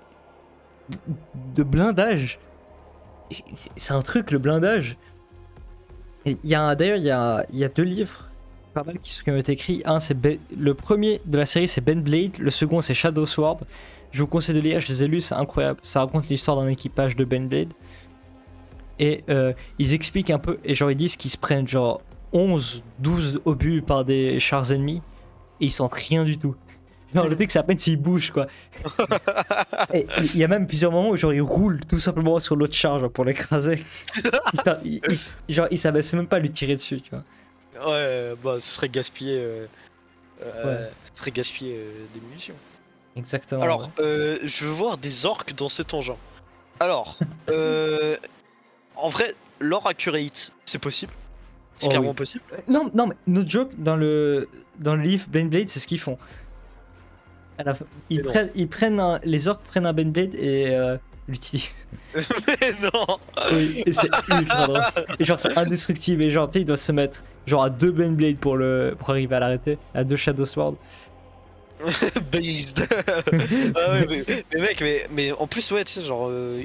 De blindage. C'est c'est un truc, le blindage. Et il y a un- D'ailleurs, il y a, il y a deux livres pas mal qui, sont- qui ont été écrits. Un, c'est Ben- le premier de la série, c'est Baneblade. Le second, c'est Shadow Sword. Je vous conseille de lire, je les ai lus, c'est incroyable. Ça raconte l'histoire d'un équipage de Baneblade. Et euh, ils expliquent un peu, et genre ils disent qu'ils se prennent genre onze, douze obus par des chars ennemis, et ils sentent rien du tout. Non, le truc c'est à peine s'ils bougent quoi. Et il y a même plusieurs moments où genre ils roulent tout simplement sur l'autre char genre, pour l'écraser. Ils- ils- ils- genre ils s'abaissent même pas à lui tirer dessus, tu vois. Ouais, bah ce serait gaspiller, euh, euh, Ouais. ce serait gaspiller euh, des munitions. Exactement. Alors, ouais. euh, je veux voir des orques dans cet engin. Alors, euh, en vrai, l'or accurate, c'est possible. C'est Oh clairement oui. possible. Non, non, mais no joke, dans le, dans le livre Baneblade, c'est ce qu'ils font. À la fin, ils, Mais non. prennent, ils prennent un- les orques prennent un Baneblade et euh, l'utilisent. Mais non. Oui, et c'est ultra drôle. Et genre, c'est indestructible. Et genre, tu sais, ils doivent se mettre genre à deux Baneblade pour, le, pour arriver à l'arrêter, à deux Shadow Sword. Based. Ah ouais, mais, mais mec, mais, mais en plus, ouais, tu sais, genre. euh,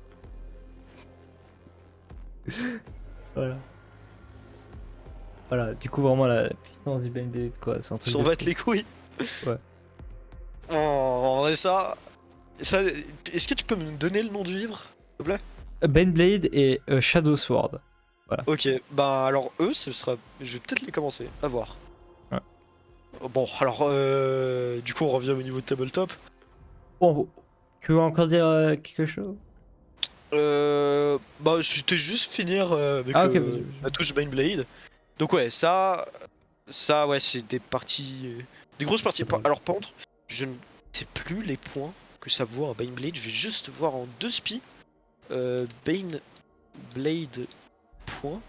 Voilà. Voilà, du coup, vraiment, la puissance du Baneblade, quoi. C'est un Ils truc. s'en de battent fou. les couilles. Ouais. En, en vrai, ça. ça Est-ce que tu peux me donner le nom du livre, s'il te plaît? Baneblade et euh, Shadow Sword. Ok, bah alors eux, ce sera. Je vais peut-être les commencer, à voir. Ouais. Bon, alors, euh, du coup, on revient au niveau de tabletop. Bon, tu veux encore dire euh, quelque chose? Euh, bah, c'était juste finir euh, avec Ah, ok, euh, vas-y. la touche Baneblade. Donc, ouais, ça. Ça, ouais, c'est des parties. euh, Des grosses parties. Par- Alors, par contre, je ne sais plus les points que ça vaut un Baneblade. Je vais juste voir en deux spi. Euh, Baneblade. Point.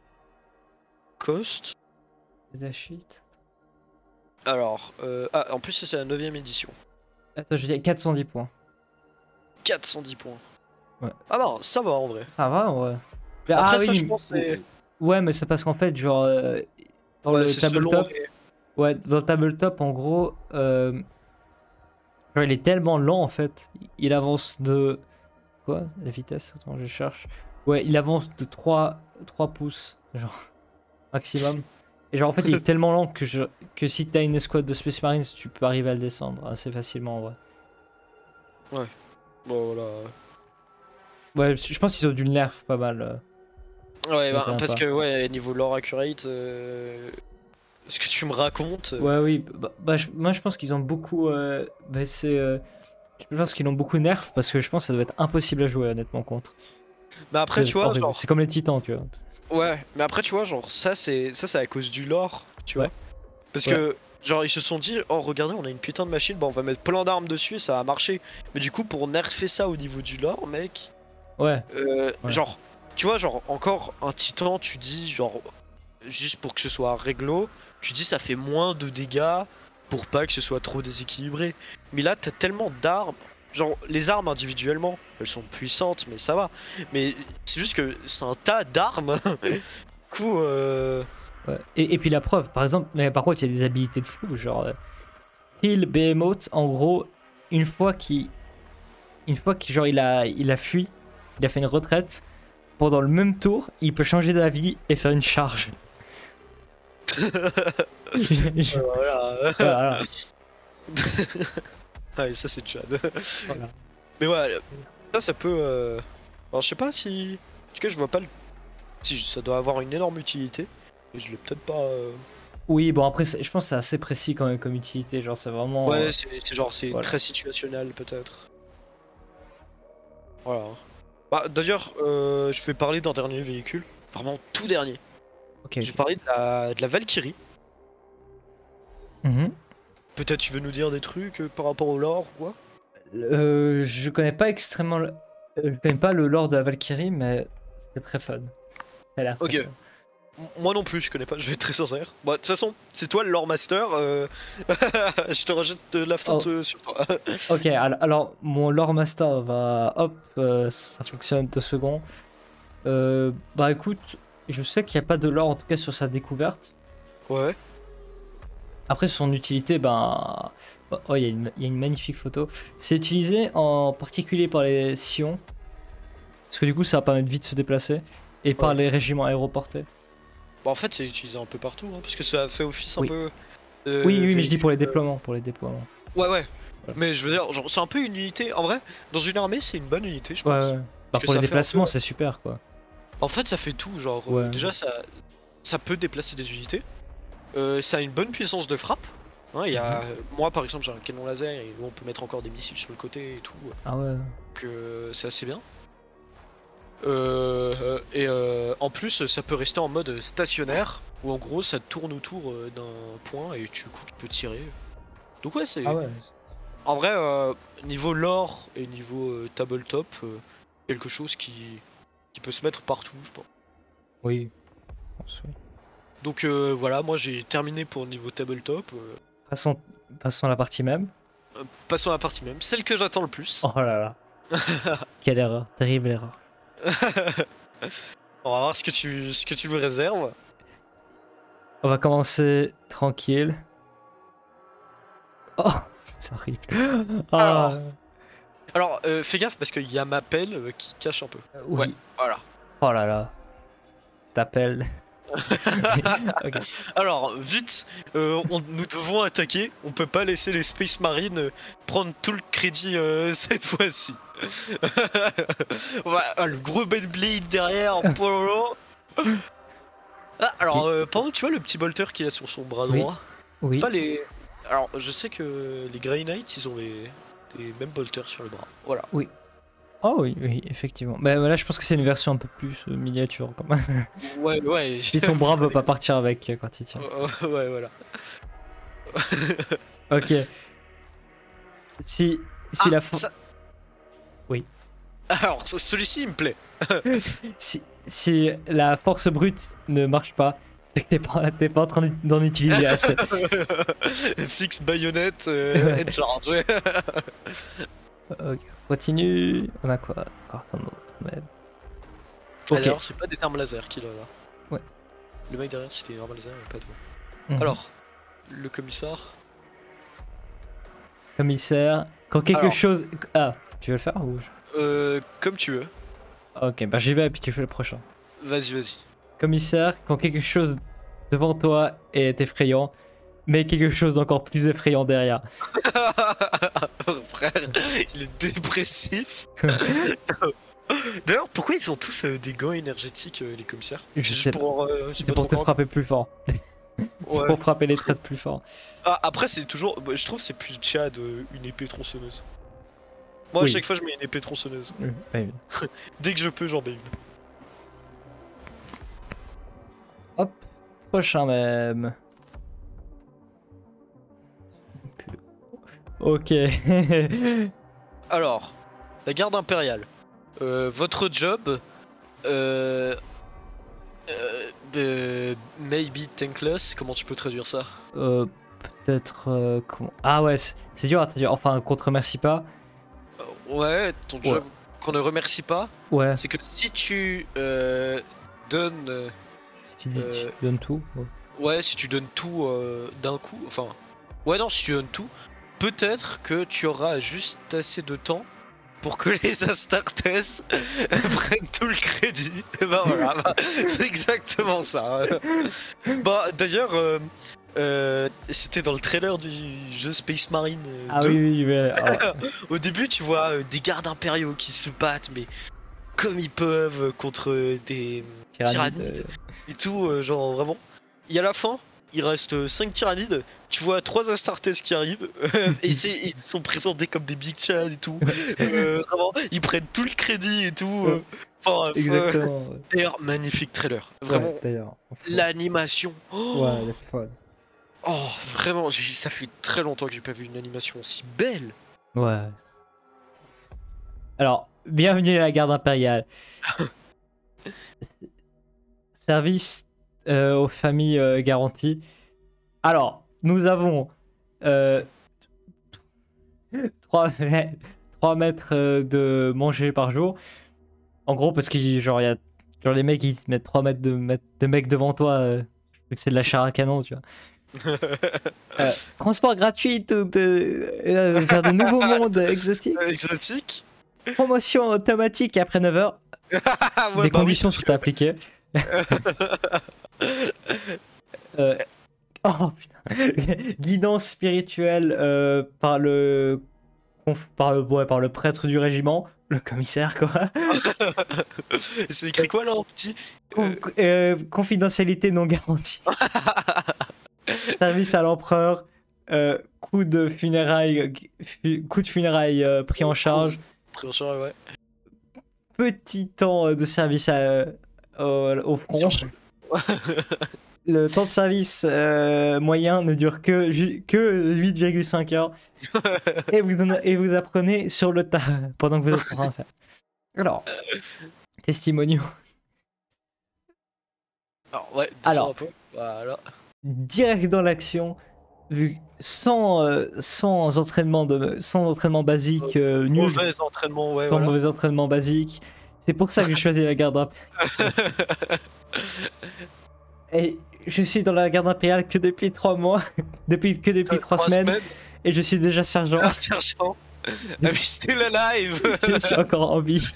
Cost. La shit. Alors, euh, ah, en plus, ça, c'est la neuvième édition. Attends, je dis quatre cent dix points. quatre cent dix points. Ouais. Ah bah, ça va en vrai. Ça va, ouais. Après, ah, ça, oui, je pense, c'est. Ouais, mais c'est parce qu'en fait, genre, euh, dans Ouais, le c'est selon tabletop, les- ouais, dans le tabletop, en gros, euh, genre, il est tellement lent en fait. Il avance de quoi? La vitesse? Attends, je cherche. Ouais, il avance de trois, trois pouces, genre maximum. Et genre en fait, il est tellement lent que je, que si t'as une escouade de Space Marines, tu peux arriver à le descendre assez facilement en vrai. Bon, voilà. Ouais, je pense qu'ils ont dû le nerf pas mal. euh. Ouais, bah, Ça tient parce pas. que, ouais, niveau lore accurate, euh, ce que tu me racontes. euh, Ouais, oui, bah, bah, je- moi je pense qu'ils ont beaucoup euh, baissé. euh, Je pense qu'ils l'ont beaucoup nerf parce que je pense que ça doit être impossible à jouer honnêtement contre. Mais après, tu vois, genre. C'est comme les titans, tu vois. Ouais, mais après, tu vois, genre, ça, c'est ça c'est à cause du lore, tu vois. Ouais. Parce Ouais. que, genre, ils se sont dit, oh, regardez, on a une putain de machine, bah, on va mettre plein d'armes dessus et ça va marcher. Mais du coup, pour nerfer ça au niveau du lore, mec, Ouais. euh, Ouais. genre, tu vois, genre, encore un titan, tu dis, genre, juste pour que ce soit réglo, tu dis, ça fait moins de dégâts pour pas que ce soit trop déséquilibré. Mais là, t'as tellement d'armes. Genre, les armes individuellement, elles sont puissantes, mais ça va. Mais c'est juste que c'est un tas d'armes. Du coup, euh... Ouais. Et, et puis la preuve, par exemple, mais par contre, il y a des habilités de fou, genre euh, Heal Behemoth, en gros, une fois qu'il, une fois qu'il genre il a, il a fui, il a fait une retraite, pendant le même tour, il peut changer d'avis et faire une charge. Je- voilà. voilà. Ouais, ça c'est Chad. Voilà. Mais ouais, ça, ça peut. Euh... Alors, je sais pas si. En tout cas, je vois pas le. Si ça doit avoir une énorme utilité. Mais je l'ai peut-être pas. euh, Oui, bon après, c'est- je pense que c'est assez précis quand même comme utilité, genre c'est vraiment. Ouais, euh, c'est c'est genre, c'est voilà. très situationnel peut-être. Voilà. Bah, d'ailleurs, euh, je vais parler d'un dernier véhicule. Vraiment tout dernier. Ok. Je vais ok. parler de la, de la Valkyrie. Mhm. Peut-être tu veux nous dire des trucs euh, par rapport au lore ou quoi? Euh, je connais pas extrêmement. le- euh, Je connais pas le lore de la Valkyrie, mais c'est très fun. Ça a l'air très Ok. fun. M- Moi non plus, je connais pas, je vais être très sincère. Bah, de toute façon, c'est toi le lore master. euh, je te rejette de la faute Oh. euh, sur toi. Ok, al- alors mon lore master va. Hop, euh, ça fonctionne deux secondes. Euh, bah écoute, je sais qu'il n'y a pas de lore en tout cas sur sa découverte. Ouais. Après, son utilité, ben. bah, oh, il y, a une- il y a une magnifique photo. C'est utilisé en particulier par les Sions. Parce que du coup, ça va permettre vite de se déplacer. Et par Ouais. les régiments aéroportés. Bah, en fait, c'est utilisé un peu partout, hein, parce que ça fait office un Oui. peu. euh, Oui, oui, mais je dis pour les véhicule, euh, déploiements. Pour les déploiements. Ouais, ouais. Voilà. Mais je veux dire, genre, c'est un peu une unité. En vrai, dans une armée, c'est une bonne unité, je Ouais, pense. ouais. Bah, que pour ça les fait un déplacements, peu- c'est super quoi. En fait, ça fait tout. Genre, euh, Ouais. déjà, ça, ça peut déplacer des unités. Euh, ça a une bonne puissance de frappe. Hein, il y a... Moi, par exemple, j'ai un canon laser et on peut mettre encore des missiles sur le côté et tout. Ah ouais. Donc, euh, c'est assez bien. Euh, et euh, en plus, ça peut rester en mode stationnaire, où en gros, ça tourne autour euh, d'un point et tu, coup, tu peux tirer. Donc ouais, c'est... Ah ouais. En vrai, euh, niveau lore et niveau euh, tabletop, euh, quelque chose qui, qui peut se mettre partout, je pense. Oui. Je pense, oui. Donc euh, voilà, moi j'ai terminé pour le niveau tabletop. Euh, Passons, passons à la partie même. euh, passons à la partie même, celle que j'attends le plus. Oh là là. Quelle erreur. Terrible erreur. On va voir ce que tu, ce que tu me réserves. On va commencer tranquille. Oh, c'est horrible. Ah, Alors. Alors, euh, fais gaffe parce qu'il y a ma pelle euh, qui cache un peu. euh, oui. Ouais, voilà. Oh là là. T'appelles. Ok. Alors, vite, euh, on- nous devons attaquer. On peut pas laisser les Space Marines euh, prendre tout le crédit euh, cette fois-ci. Voilà, ah, le gros Beyblade derrière. Pololo. Ah, alors, euh, par contre, tu vois le petit bolter qu'il a sur son bras Oui. droit. Oui. C'est pas les. Alors, je sais que les Grey Knights, ils ont les, les mêmes bolters sur le bras. Voilà. Oh oui, oui, effectivement. Mais là, je pense que c'est une version un peu plus euh, miniature quand même. Ouais, ouais. Si son bras veut pas partir avec euh, quand il tient. Ouais, ouais, voilà. Ok. Si, si Ah, la for- ça- Oui. Alors, ce- celui-ci, il me plaît. si, si la force brute ne marche pas, c'est que t'es pas, t'es pas en train d'en utiliser assez. Fixe baïonnette, euh, and charge. Ok, continue. On a quoi encore un autre même. Ah, Ok. D'ailleurs, c'est pas des armes laser qu'il a là. Ouais. Le mec derrière, c'était une arme laser, mais pas devant. Mhm. Alors, le commissaire. Commissaire. Quand quelque Alors. chose. Ah, tu veux le faire ou je- Euh, comme tu veux. Ok, bah j'y vais et puis tu fais le prochain. Vas-y, vas-y. Commissaire, quand quelque chose devant toi est effrayant, mais quelque chose d'encore plus effrayant derrière. Frère, il est dépressif. D'ailleurs, pourquoi ils ont tous euh, des gants énergétiques, euh, les commissaires? Je C'est sais juste pour, euh, C'est pas pour trop te grave. frapper plus fort. C'est Ouais. pour frapper les traits plus fort. Ah, après, c'est toujours. bah, je trouve que c'est plus Chad, euh, une épée tronçonneuse. Moi, Oui. à chaque fois, je mets une épée tronçonneuse. Oui, oui. Dès que je peux, j'en mets une. Hop, prochain même. Ok. Alors, la garde impériale. Euh, votre job. Euh, euh, euh, maybe thankless. Comment tu peux traduire ça? euh, Peut-être. euh, comment... Ah ouais, c'est c'est dur à traduire. Enfin, qu'on te remercie pas. Euh, Ouais, ton job qu'on ne remercie pas. Ouais. C'est que si tu euh, donnes. euh, Si tu, dis, Euh, tu donnes tout. Ouais. Ouais, si tu donnes tout euh, d'un coup. Enfin. Ouais, non, si tu donnes tout. Peut-être que tu auras juste assez de temps pour que les Astartes prennent tout le crédit. Et bah voilà, bah, c'est exactement ça. Bah d'ailleurs, euh, euh, c'était dans le trailer du jeu Space Marine euh, Ah deux. oui, oui, oui. ah, Au début, tu vois euh, des gardes impériaux qui se battent, mais comme ils peuvent contre des Tyrannide, tyrannides euh, et tout, euh, genre vraiment. Et à la fin, il reste cinq tyrannides. Tu vois trois Astartes qui arrivent et c'est, ils sont présentés comme des Big Chad et tout. Euh, vraiment, ils prennent tout le crédit et tout. euh. Enfin, bref, euh, Exactement. ouais. d'ailleurs, magnifique trailer. Vraiment, Ouais, d'ailleurs. faut- l'animation. Oh, Ouais, elle est folle. oh, vraiment, j'ai- ça fait très longtemps que j'ai pas vu une animation aussi belle. Ouais. Alors, bienvenue à la garde impériale. Service euh, aux familles euh, garanties. Alors, nous avons euh, trois mètres euh, de manger par jour. En gros, parce que genre, y a, genre les mecs, ils se mettent trois mètres de, mètres de mecs devant toi. Euh, vu que c'est de la chair à canon, tu vois. Euh, transport gratuit de, de- euh, vers de nouveaux mondes exotiques. Exotique. Promotion automatique après neuf heures. Ah ouais, Des bah oui, conditions parce sont que- appliquées. Euh, Oh putain. Guidance spirituelle euh, par le conf- par le ouais, par le prêtre du régiment, le commissaire quoi. C'est écrit quoi là en petit? Con- euh, confidentialité non garantie. Service à l'empereur. Euh, coût de funérailles, fu- coût de funérailles euh, pris en charge. Pris en charge, ouais. Petit temps de service à, au, au front. Le temps de service euh, moyen ne dure que, ju- que huit virgule cinq heures. et, vous en- et vous apprenez sur le tas pendant que vous êtes en train de faire. Alors, testimoniaux. Alors, ouais, descends Alors. un peu. Voilà. Direct dans l'action, vu sans, euh, sans entraînement de sans entraînement basique euh, nul, Mauvais entraînement, ouais, sans voilà. mauvais entraînement basique. C'est pour ça que j'ai choisi la garde impériale. Et je suis dans la garde impériale que depuis trois mois, depuis que depuis trois semaines, et je suis déjà sergent. Ah, sergent. Ah, mais still alive. Je suis encore en vie.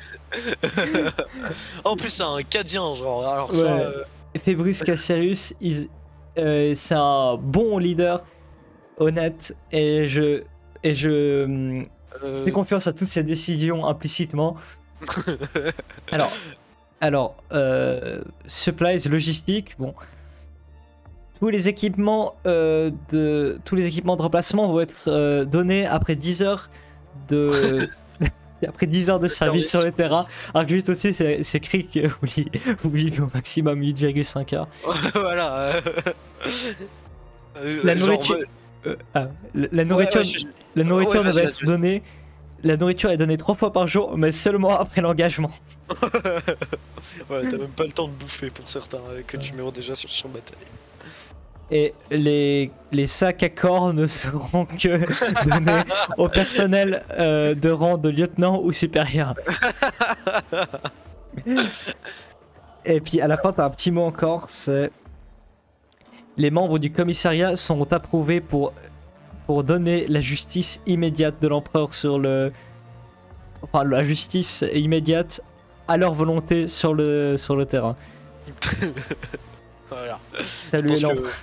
En plus, c'est un cadien, genre. Alors Ouais. ça. euh, Fébrus Cassius, il- euh, c'est un bon leader, honnête, et je et je hum, euh, fais confiance à toutes ses décisions implicitement. Alors, alors euh, supplies, logistique, bon. Tous les équipements euh, de tous les équipements de remplacement vont être euh, donnés après dix heures de après dix heures de service sur le terrain. Alors que juste aussi c'est c'est écrit que vous li- vous vivez au maximum huit virgule cinq heures. voilà. euh, La genre, nourriture, ouais. euh, ah, la, la nourriture, Ouais, ouais, je- la nourriture ouais, ne vas-y, va vas-y, être vas-y. donnée. La nourriture est donnée trois fois par jour, mais seulement après l'engagement. Ouais, t'as même pas le temps de bouffer pour certains euh, que tu mets déjà sur le champ de bataille. Et les, les sacs à corps ne seront que donnés au personnel euh, de rang de lieutenant ou supérieur. Et puis à la fin, t'as un petit mot encore, c'est... Les membres du commissariat sont approuvés pour, pour donner la justice immédiate de l'empereur sur le... Enfin, la justice immédiate à leur volonté sur le, sur le terrain. Voilà. Salut Je pense l'empereur.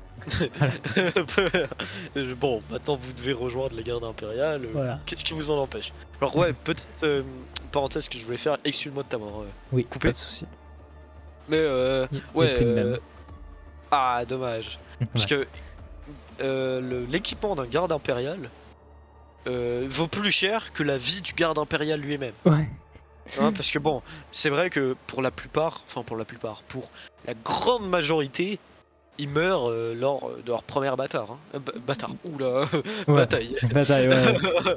que- Bon, maintenant vous devez rejoindre les gardes impériales. euh, Voilà. Qu'est-ce qui vous en empêche? Alors ouais, petite euh, parenthèse que je voulais faire, excuse-moi de t'avoir euh, Oui, coupé. pas de soucis. Mais euh, Y- y a ouais. plus de euh, même. Ah, dommage. Parce Ouais. que euh, le- l'équipement d'un garde impérial, euh, vaut plus cher que la vie du garde impérial lui-même. Ouais. Hein, parce que bon, c'est vrai que pour la plupart, enfin pour la plupart, pour la grande majorité, ils meurent euh, lors de leur première bâtard. Hein. Euh, ba- bâtard, oula, Ouais. bataille. Bataille, ouais.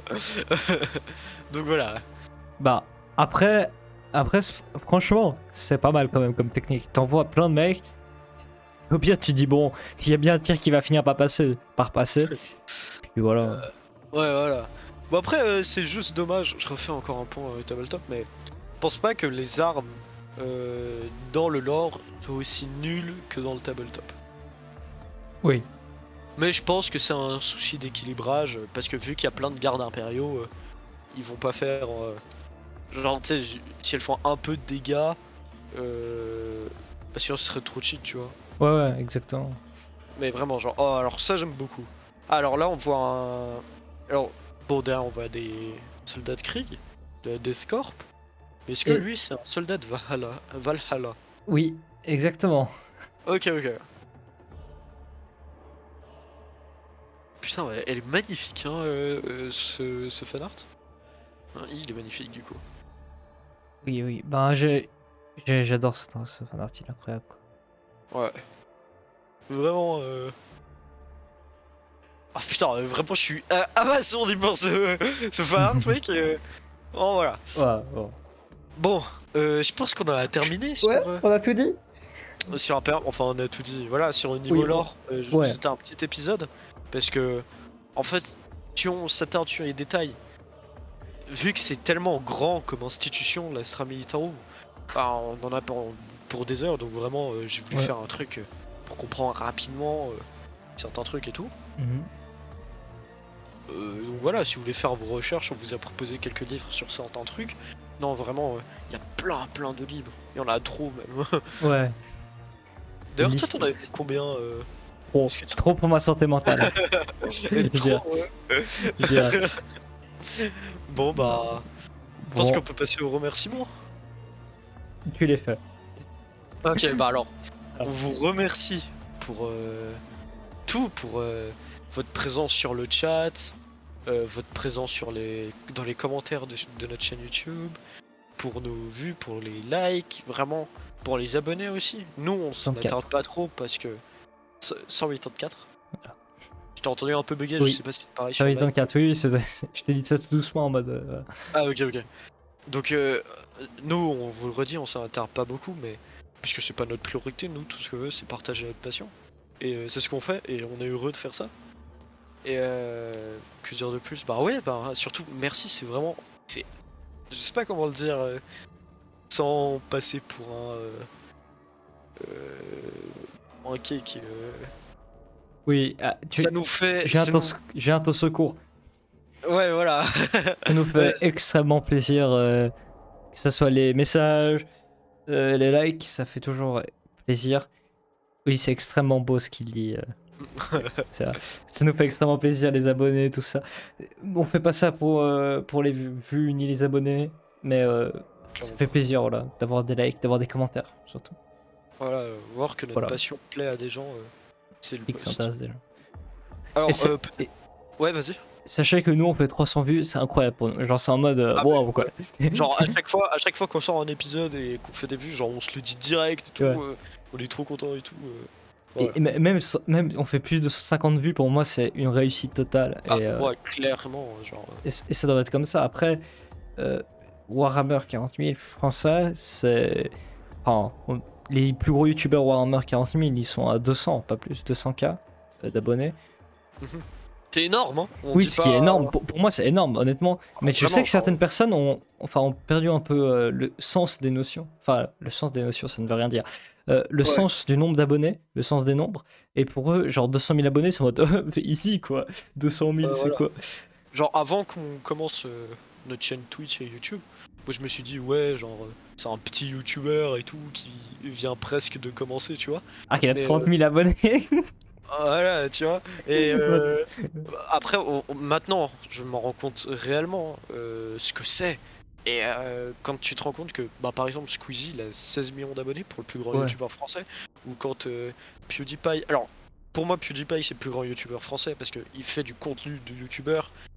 Donc voilà. Bah, après, après, c- franchement, c'est pas mal quand même comme technique. T'envoies plein de mecs. Au pire, tu dis, bon, il y a bien un tir qui va finir par passer. Par passer. Puis voilà. Euh, Ouais, voilà. Bon après, euh, c'est juste dommage, je refais encore un point euh, tabletop, mais je pense pas que les armes euh, dans le lore soient aussi nulles que dans le tabletop. Oui. Mais je pense que c'est un souci d'équilibrage, euh, parce que vu qu'il y a plein de gardes impériaux, euh, ils vont pas faire... euh, genre, tu sais, j- si elles font un peu de dégâts, euh, bah sinon ce serait trop cheat, tu vois. Ouais, ouais, exactement. Mais vraiment, genre, oh, alors ça j'aime beaucoup. Alors là, on voit un... Alors, bon, derrière, on voit des soldats de Krieg, de Death Corp. Mais est-ce que Et- lui, c'est un soldat de Valhalla? Valhalla. Oui, exactement. Ok, ok. Putain, ouais, elle est magnifique, hein, euh, euh, ce, ce fanart. Hein, il est magnifique, du coup. Oui, oui. Ben, j'ai. j'ai- J'adore ce, ce fanart, il est incroyable. Quoi. Ouais. Vraiment, euh... Ah putain, euh, vraiment, je suis euh, abasourdi pour ce, ce fanart, mec. euh. Oh, voilà. Ouais, bon. Bon, euh, je pense qu'on a terminé sur... euh, on a tout dit. Sur un per... Enfin, on a tout dit. Voilà, sur le niveau Oui, lore, euh, je- ouais. c'était un petit épisode. Parce que, en fait, si on s'attarde sur les détails, vu que c'est tellement grand comme institution, l'Astra Militarum, bah, on en a pour, pour des heures. Donc, vraiment, euh, j'ai voulu Ouais. faire un truc euh, pour comprendre rapidement euh, certains trucs et tout. Mhm. Euh, donc, voilà, si vous voulez faire vos recherches, on vous a proposé quelques livres sur certains trucs. Non, vraiment, euh, il y a plein, plein de livres. Il y en a trop, même. Ouais. D'ailleurs, Une toi, liste. t'en avais fait combien euh... Trop, Est-ce que tu- trop pour ma santé mentale. Je dirais. Trop, ouais. Je dirais. Bon bah, je pense Bon, qu'on peut passer au remerciement. tu l'es fait. Ok, bah alors, on Alors. vous remercie pour euh, tout, pour euh, votre présence sur le chat, euh, votre présence sur les, dans les commentaires de, de notre chaîne YouTube, pour nos vues, pour les likes, vraiment, pour les abonnés aussi. Nous, on s'en soixante-quatre. attarde pas trop parce que cent quatre-vingt-quatre. Voilà. Je t'ai entendu un peu bugger, Oui. je sais pas si c'est pareil sur Sur le live. vingt-quatre, oui, c'est- je t'ai dit ça tout doucement en mode. euh, Ah ok ok. Donc euh, nous on vous le redit, on s'en attarde pas beaucoup mais puisque c'est pas notre priorité, nous tout ce qu'on veut c'est partager notre passion. Et euh, c'est ce qu'on fait et on est heureux de faire ça. Et euh, que dire de plus? Bah ouais bah surtout merci, c'est vraiment. C'est. Je sais pas comment le dire euh, sans passer pour un. Euh, euh, un cake. euh, Oui, ah, tu... Ça nous fait. j'ai un, ça ton... nous- j'ai un ton secours. Ouais voilà. Ça nous fait Ouais. extrêmement plaisir, euh, que ce soit les messages, euh, les likes, ça fait toujours plaisir. Oui, c'est extrêmement beau ce qu'il dit. euh. C'est vrai. Ça nous fait extrêmement plaisir, les abonnés, tout ça. On fait pas ça pour, euh, pour les vues ni les abonnés, mais euh, ça fait plaisir voilà, d'avoir des likes, d'avoir des commentaires, surtout. Voilà, euh, voir que notre Voilà. passion plaît à des gens, euh, c'est le Et que ça post. intéresse des gens. Alors, Et c'est- euh, peut- et ouais, vas-y. sachez que nous, on fait trois cents vues, c'est incroyable pour nous. Genre, c'est en mode, euh, Ah, wow, quoi. Genre, à chaque fois, à chaque fois qu'on sort un épisode et qu'on fait des vues, genre, on se le dit direct et tout, Ouais. euh, on est trop content et tout. euh, Et, voilà. et m- même, so- même, on fait plus de cent cinquante vues, pour moi, c'est une réussite totale. Ah, et, euh, ouais, clairement, genre. euh, et, c- et ça doit être comme ça. Après, euh, Warhammer quarante mille français, c'est. Enfin, on- les plus gros youtubeurs Warhammer quarante mille, ils sont à deux cents, pas plus, deux cents K euh, d'abonnés. C'est énorme, hein. On Oui, dit ce pas- qui est énorme. Pour, pour moi, c'est énorme, honnêtement. Mais je Vraiment, sais que certaines enfin, personnes ont, enfin, ont perdu un peu euh, le sens des notions. Enfin, le sens des notions, ça ne veut rien dire. Euh, le Ouais. sens du nombre d'abonnés, le sens des nombres. Et pour eux, genre deux cent mille abonnés, c'est en mode euh, easy quoi. deux cent mille, Ouais, c'est voilà. quoi? Genre, avant qu'on commence euh, notre chaîne Twitch et YouTube, moi je me suis dit, ouais, genre, euh, c'est un petit YouTuber et tout qui vient presque de commencer, tu vois. Ah, qu'il a Mais, trente mille abonnés. Voilà, tu vois. Et euh, après, on- on- maintenant, je m'en rends compte réellement euh, ce que c'est. Et euh, quand tu te rends compte que, bah, par exemple, Squeezie, il a seize millions d'abonnés pour le plus grand Ouais. youtubeur français. Ou quand euh, PewDiePie. Alors, pour moi, PewDiePie, c'est le plus grand youtubeur français parce qu'il fait du contenu de youtubeur,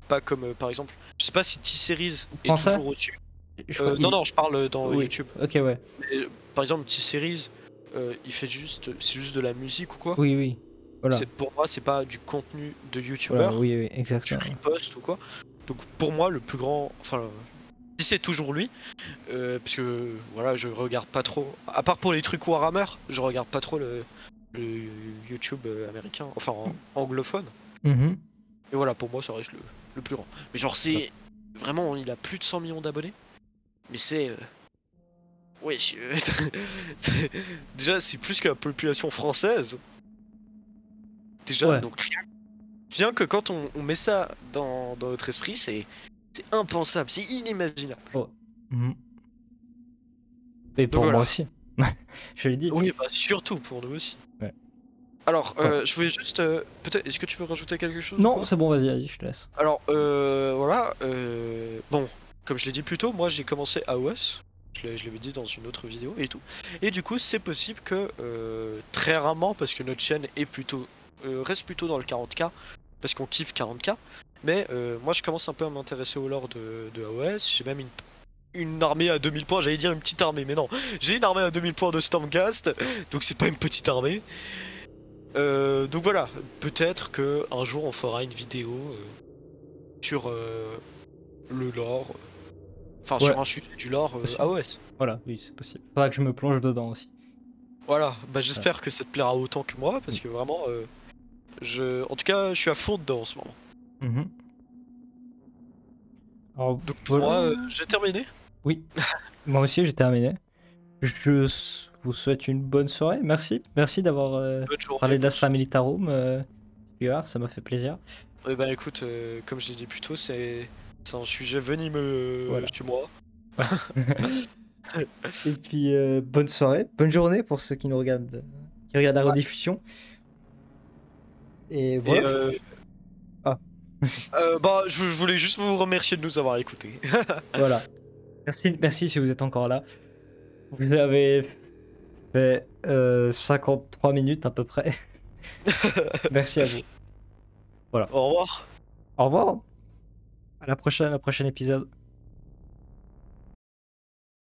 pas comme euh, par exemple, je sais pas si T-Series est Français toujours au-dessus. Je Euh, crois- non, il- non, je parle dans oui. YouTube. Ok, ouais. Mais, euh, par exemple, T-Series, euh, il fait juste, c'est juste de la musique ou quoi. Oui, oui. Voilà. C'est- Pour moi, c'est pas du contenu de Voilà, YouTuber, oui, oui, tu exactement. ripostes ou quoi. Donc pour moi, le plus grand, enfin, si c'est toujours lui, euh, parce que voilà, je regarde pas trop, à part pour les trucs Warhammer, je regarde pas trop le, le YouTube euh, américain, enfin en- anglophone. Mhm. Et voilà, pour moi, ça reste le, le plus grand. Mais genre, c'est vraiment, il a plus de cent millions d'abonnés. Mais c'est. Euh... Ouais, je- c'est- déjà, c'est plus que la population française. Déjà, Ouais. donc rien, rien que quand on, on met ça dans, dans notre esprit, c'est c'est impensable, c'est inimaginable. Mhm. Et pour voilà. moi aussi. Je l'ai dit. Oui, bah surtout pour nous aussi. Ouais. Alors, euh, je voulais juste. euh, Peut-être. Est-ce que tu veux rajouter quelque chose ou Non, quoi c'est bon, vas-y, vas-y, je te laisse. Alors, euh, voilà. Euh, bon, comme je l'ai dit plus tôt, moi j'ai commencé A O S. Je l'ai- je l'avais dit dans une autre vidéo et tout. Et du coup, c'est possible que euh, très rarement, parce que notre chaîne est plutôt euh, reste plutôt dans le quarante K, parce qu'on kiffe quarante K. Mais euh, moi, je commence un peu à m'intéresser au lore de, de A O S. J'ai même une une armée à deux mille points. J'allais dire une petite armée, mais non. J'ai une armée à deux mille points de Stormcast, donc c'est pas une petite armée. Euh, donc voilà, peut-être que un jour on fera une vidéo euh, sur euh, le lore, enfin Ouais. sur un sujet du lore euh, Bien sûr. A O S. Voilà, oui, c'est possible. Faudra que je me plonge dedans aussi. Voilà, bah j'espère que ça te plaira autant que moi, parce que vraiment, euh, je, en tout cas, je suis à fond dedans en ce moment. Mhm. Alors, Donc pour voilà. moi, euh, j'ai terminé. Oui, moi aussi j'ai terminé. Je s- vous souhaite une bonne soirée. Merci, merci d'avoir euh, Bonne journée. parlé bonne d'Astra Militarum. Euh, Spiar, ça m'a fait plaisir. Eh ben écoute, euh, comme je l'ai dit plus tôt, c'est c'est un sujet venimeux Voilà. chez moi. Et puis euh, bonne soirée, bonne journée pour ceux qui nous regardent, qui regardent la Ouais. rediffusion. Et Et voilà. euh, Ah. euh, bah, je je voulais juste vous remercier de nous avoir écoutés. Voilà. Merci, merci si vous êtes encore là. Vous avez fait euh, cinquante-trois minutes à peu près. Merci à vous. Au revoir. Au revoir. À la prochaine, au prochain épisode.